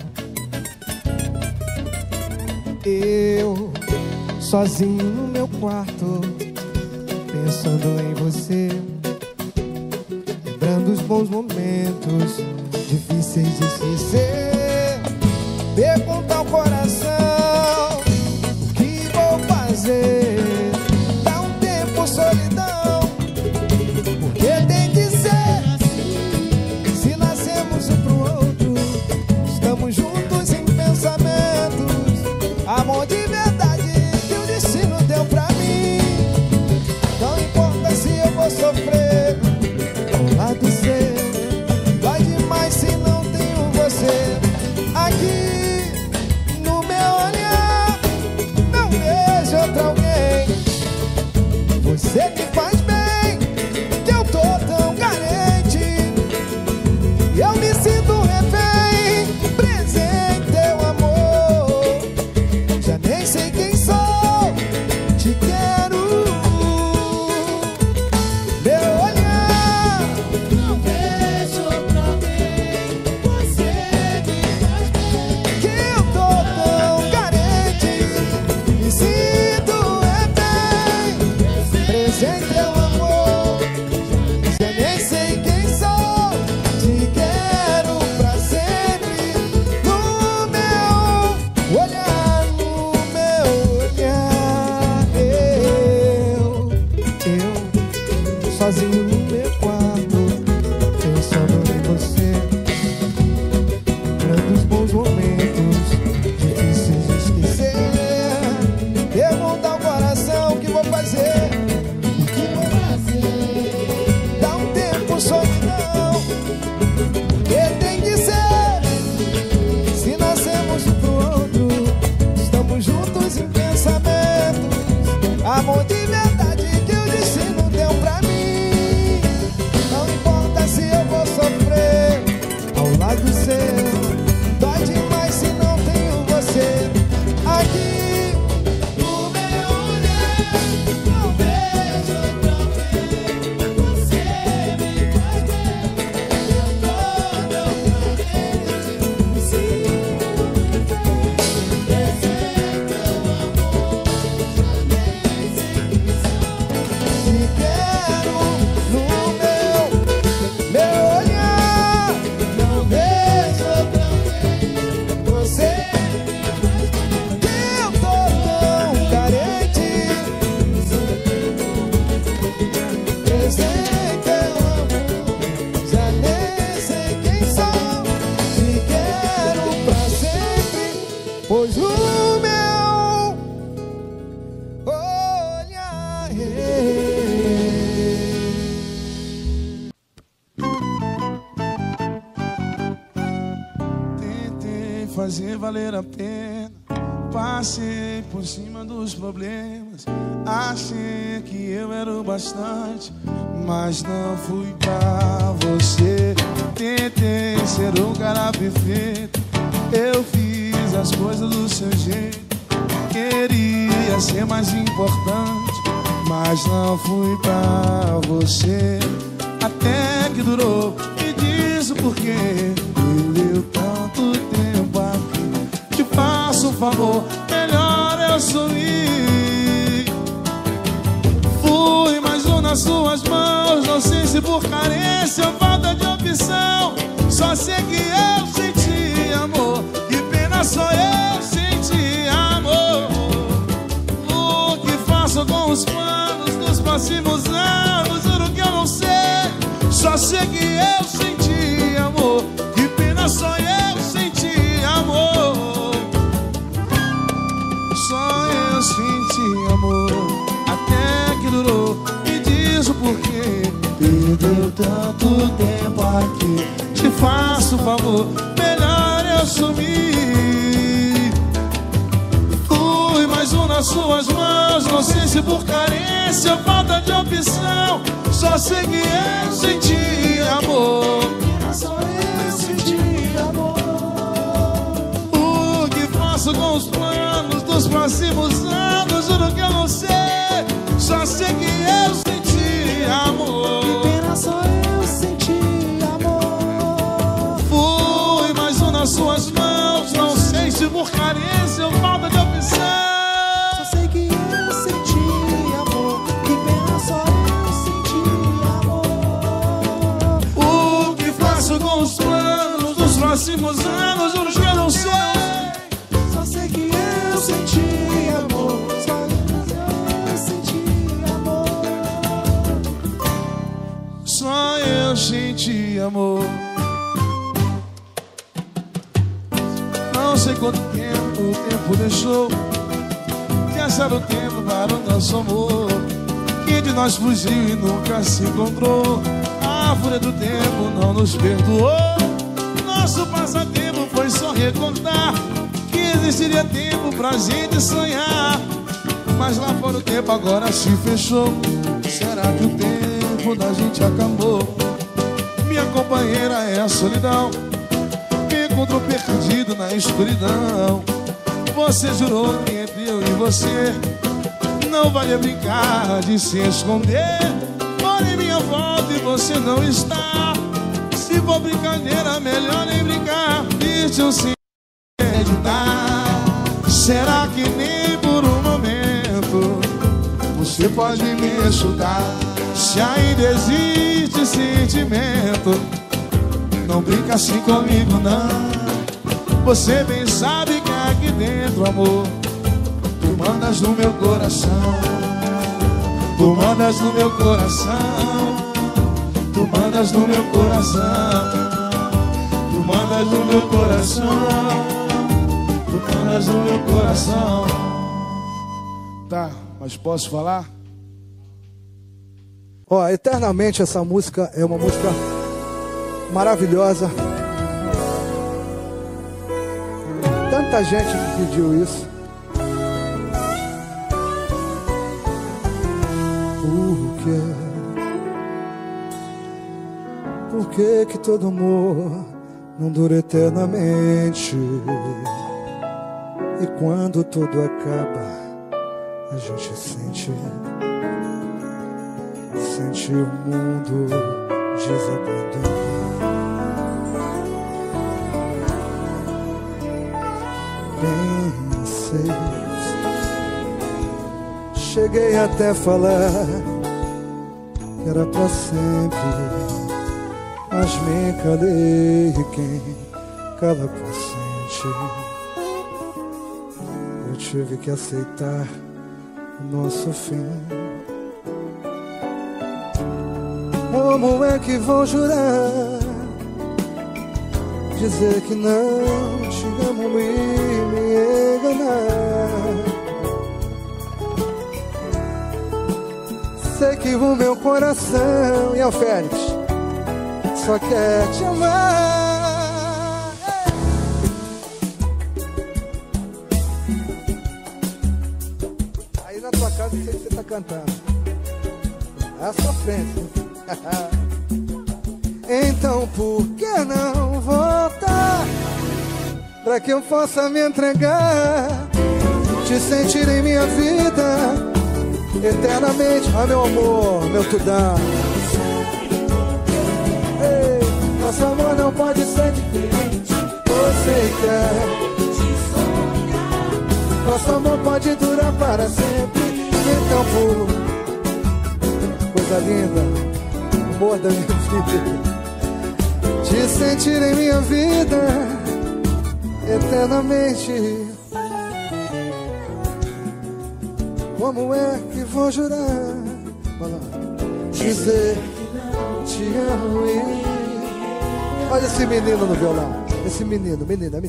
Eu, sozinho no meu quarto, pensando em você, lembrando os bons momentos difíceis de esquecer. Pergunta ao coração o que vou fazer. Dá um tempo, solidão, porque tem que ser assim. Se nascemos um pro outro, estamos juntos em pensamentos. Amor de verdade que o destino deu pra mim. Não importa se eu vou sofrer ao lado seu, vai demais se não tenho você aqui. Você me faz bem, que eu tô tão carente. Eu me sinto refém, preso em teu amor. Já nem sei quem sou, te quero. Meu olhar, não vejo pra alguém. Você me faz bem, que eu tô tão carente. Me sinto sem teu amor, já nem sei quem sou. Te quero pra sempre. No meu olhar, no meu olhar. Eu sozinho no meu quarto, pensando em você, lembrando os bons momentos difíceis de esquecer. Pergunta ao coração o que vou fazer. Solidão, que tem que ser. Se nascemos um pro outro, estamos juntos em pensamentos. Amor de verdade que o destino deu pra mim. Não importa se eu vou sofrer ao lado seu, dói demais se não tenho você aqui. Pois o meu olhar tentei fazer valer a pena, passei por cima dos problemas, achei que eu era o bastante, mas não fui pra você. Tentei ser o cara perfeito, eu fiz as coisas do seu jeito, queria ser mais importante, mas não fui pra você. Até que durou, me diz o porquê. Perdeu tanto tempo aqui, te faço um favor, melhor eu sumir. Fui mais um nas suas mãos, não sei se por carência ou falta de opção. Só sei que eu senti amor, que pena só eu senti amor. O que faço com os planos dos próximos anos, juro que eu não sei. Só sei que eu senti amor, que pena só eu senti amor. Só eu senti amor, até que durou, me diz o porquê. Perdeu tanto tempo aqui, te faço um favor, melhor assumir. Fui mais um nas suas mãos, não sei se por carência ou falta de opção. Só sei que eu senti amor. Só eu senti amor. O que faço com os planos dos próximos anos, juro que eu não sei. Só sei que eu senti amor. Que pena, só eu senti amor. Fui mais um nas suas mãos, não sei se por carência ou falta de opção. Só sei que eu senti amor. Que pena, só eu senti amor. O que faço com os planos dos próximos anos, juro que eu não sei. Só sei que eu senti amor. Só eu senti amor. Só eu senti amor. Não sei quanto tempo o tempo deixou de achar o tempo para o nosso amor, que de nós fugiu e nunca se encontrou. A fúria do tempo não nos perdoou. Nosso passatempo foi só recordar que existiria tempo pra gente sonhar. Mas lá fora o tempo agora se fechou. Será que o tempo da gente acabou? Minha companheira é a solidão, me encontrou perdido na escuridão. Você jurou que entre eu e você não valia brincar de se esconder. Mora em minha volta e você não está. Se for brincadeira, melhor nem brincar. Deixa eu se acreditar. Será que nem por um momento você pode me ajudar? Se ainda existe sentimento, não brinca assim comigo, não. Você bem sabe que aqui dentro, amor, tu mandas no meu coração. Tu mandas no meu coração. Tu mandas no meu coração. Tu mandas no meu coração. Tu mandas no meu coração. Tá, mas posso falar? Ó, Eternamente, essa música é uma música maravilhosa. Tanta gente que pediu isso. Por que todo amor não dura eternamente? E quando tudo acaba, a gente sente o mundo desabando. Pensei, cheguei até falar que era pra sempre, mas me calei. Quem cala consente. Eu tive que aceitar o nosso fim. Como é que vou jurar, dizer que não te amo e me enganar? Sei que o meu coração, e o Félix, só quer te amar. Aí na tua casa eu sei que você tá cantando. À sua frente. Então por que não voltar, pra que eu possa me entregar, te sentir em minha vida eternamente. Ah, meu amor, meu tudão. Ei, nosso amor não pode ser diferente. Você quer nosso amor pode durar para sempre. Então por coisa linda, amor da minha vida, te sentir em minha vida eternamente. Como é que vou jurar, dizer te amo e... Olha esse menino no violão. Esse menina.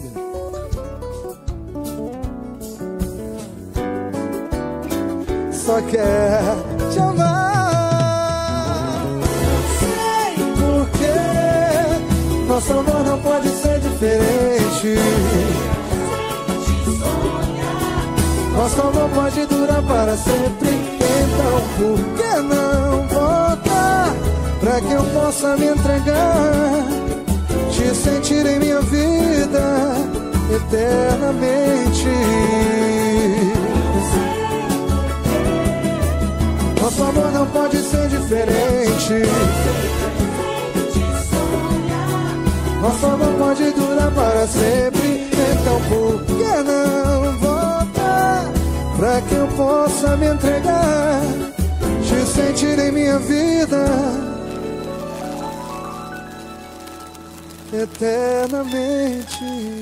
Só quer te amar. Sei por que nosso amor não pode ser diferente. Nosso amor pode durar para sempre. Então por que não voltar, pra que eu possa me entregar, te sentir em minha vida eternamente. Nosso amor não pode ser diferente. Nosso amor pode durar para sempre. Então por que não voltar, pra que eu possa me entregar, te sentir em minha vida eternamente.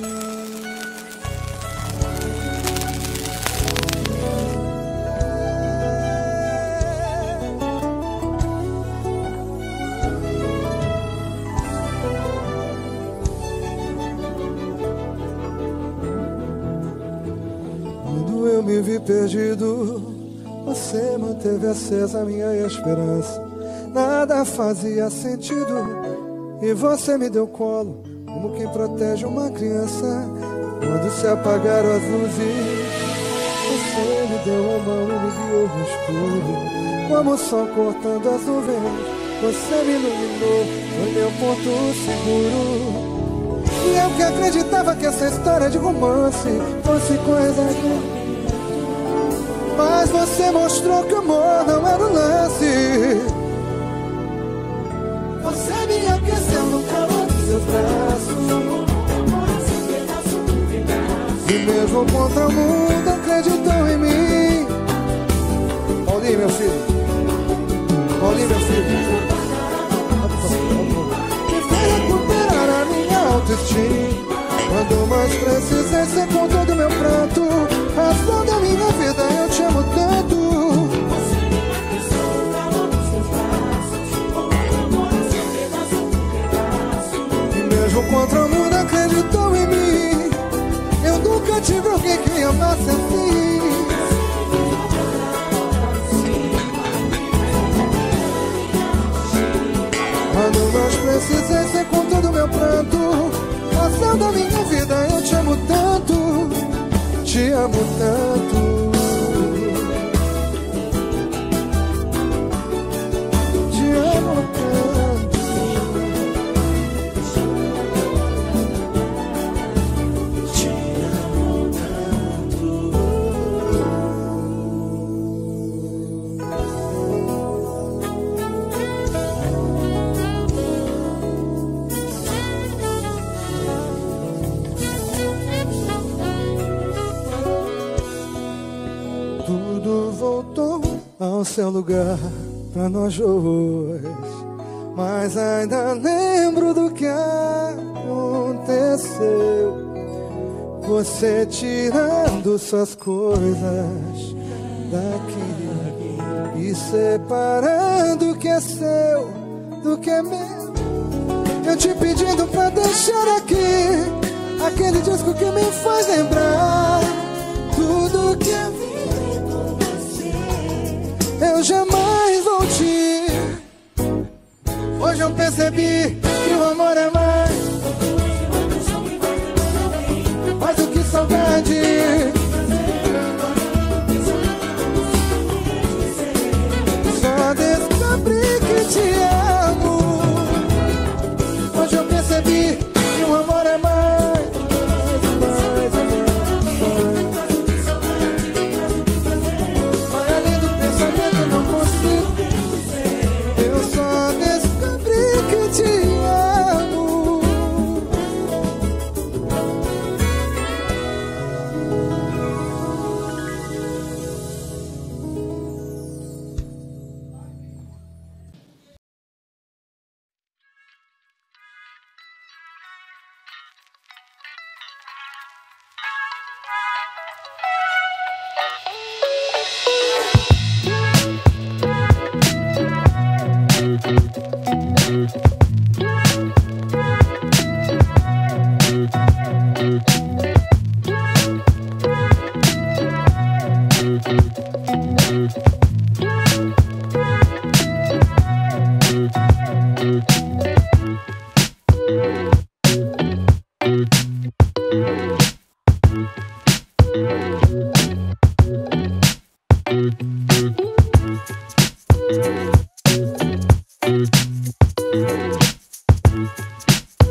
Quando eu me vi perdido, você manteve acesa a minha esperança. Nada fazia sentido e você me deu colo, como quem protege uma criança. Quando se apagaram as luzes, você me deu a mão e me guiou no escuro. Como o sol cortando as nuvens, você me iluminou, foi meu porto seguro. E eu que acreditava que essa história de romance fosse coisa de... Mas você mostrou que o amor não era um lance. Você me aqueceu no calor dos seus braços, e mesmo contra o mundo acreditou em mim. Paulinho, meu filho. Paulinho, meu filho. Me fez recuperar a minha autoestima. Quando mais precisei, você com todo o meu pranto. Razão da minha vida, eu te amo tanto. Mesmo contra o mundo acreditou em mim. Eu nunca tive alguém que amasse assim. Quando mais precisei, você com todo o meu pranto. Razão da minha vida, eu te amo tanto. Te amo tanto. Te amo tanto. Tudo voltou ao seu lugar pra nós dois, mas ainda lembro do que aconteceu. Você tirando suas coisas daqui e separando o que é seu do que é meu. Eu te pedindo pra deixar aqui aquele disco que me faz lembrar tudo que eu vi. Eu jamais vou te... Hoje eu percebi que o amor é mais do que saudade. Só descobri que te amo. Hoje eu percebi que o amor é mais. Te amo.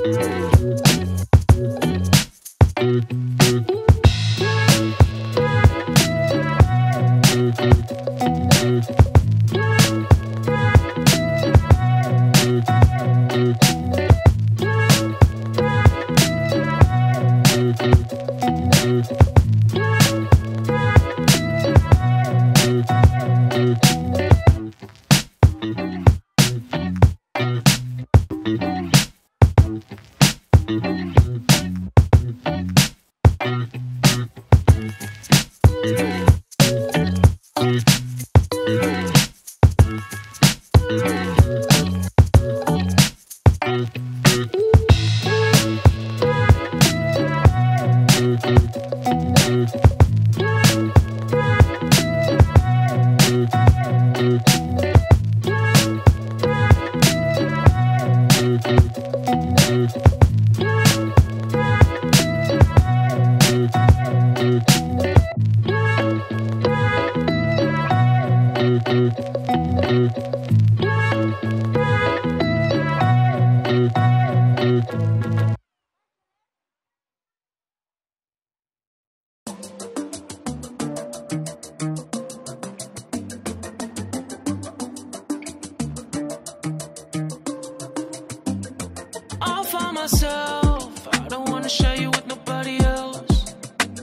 myself. I don't wanna share you with nobody else.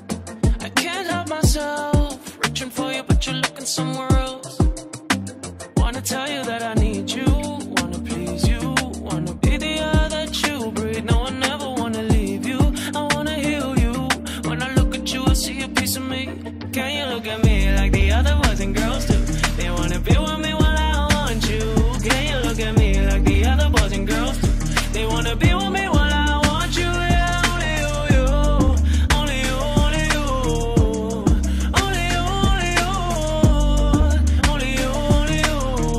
I can't help myself, reaching for you, but you're looking somewhere else. Wanna tell you that I need you, wanna please you, wanna be the air that you breathe. No, I never wanna leave you, I wanna heal you. When I look at you, I see a piece of me. Can you look at me like the other boys and girls do? They wanna be with me while I want you. Can you look at me like the other boys and girls do? They wanna be with me while I want you. Yeah, only you, you. Only you, only you. Only you, only you. Only you, only you.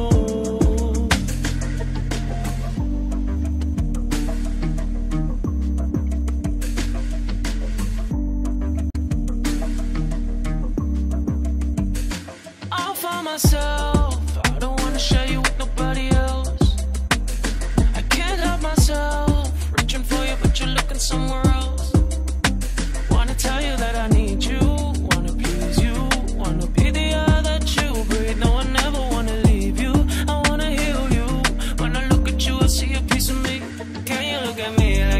I'll find myself. I don't wanna share you with nobody else. I can't help myself, reaching for you, but you're looking somewhere else. Wanna tell you that I need you, wanna please you, wanna be the air that you breathe. No, I never wanna leave you, I wanna heal you. When I look at you, I see a piece of me. Can you look at me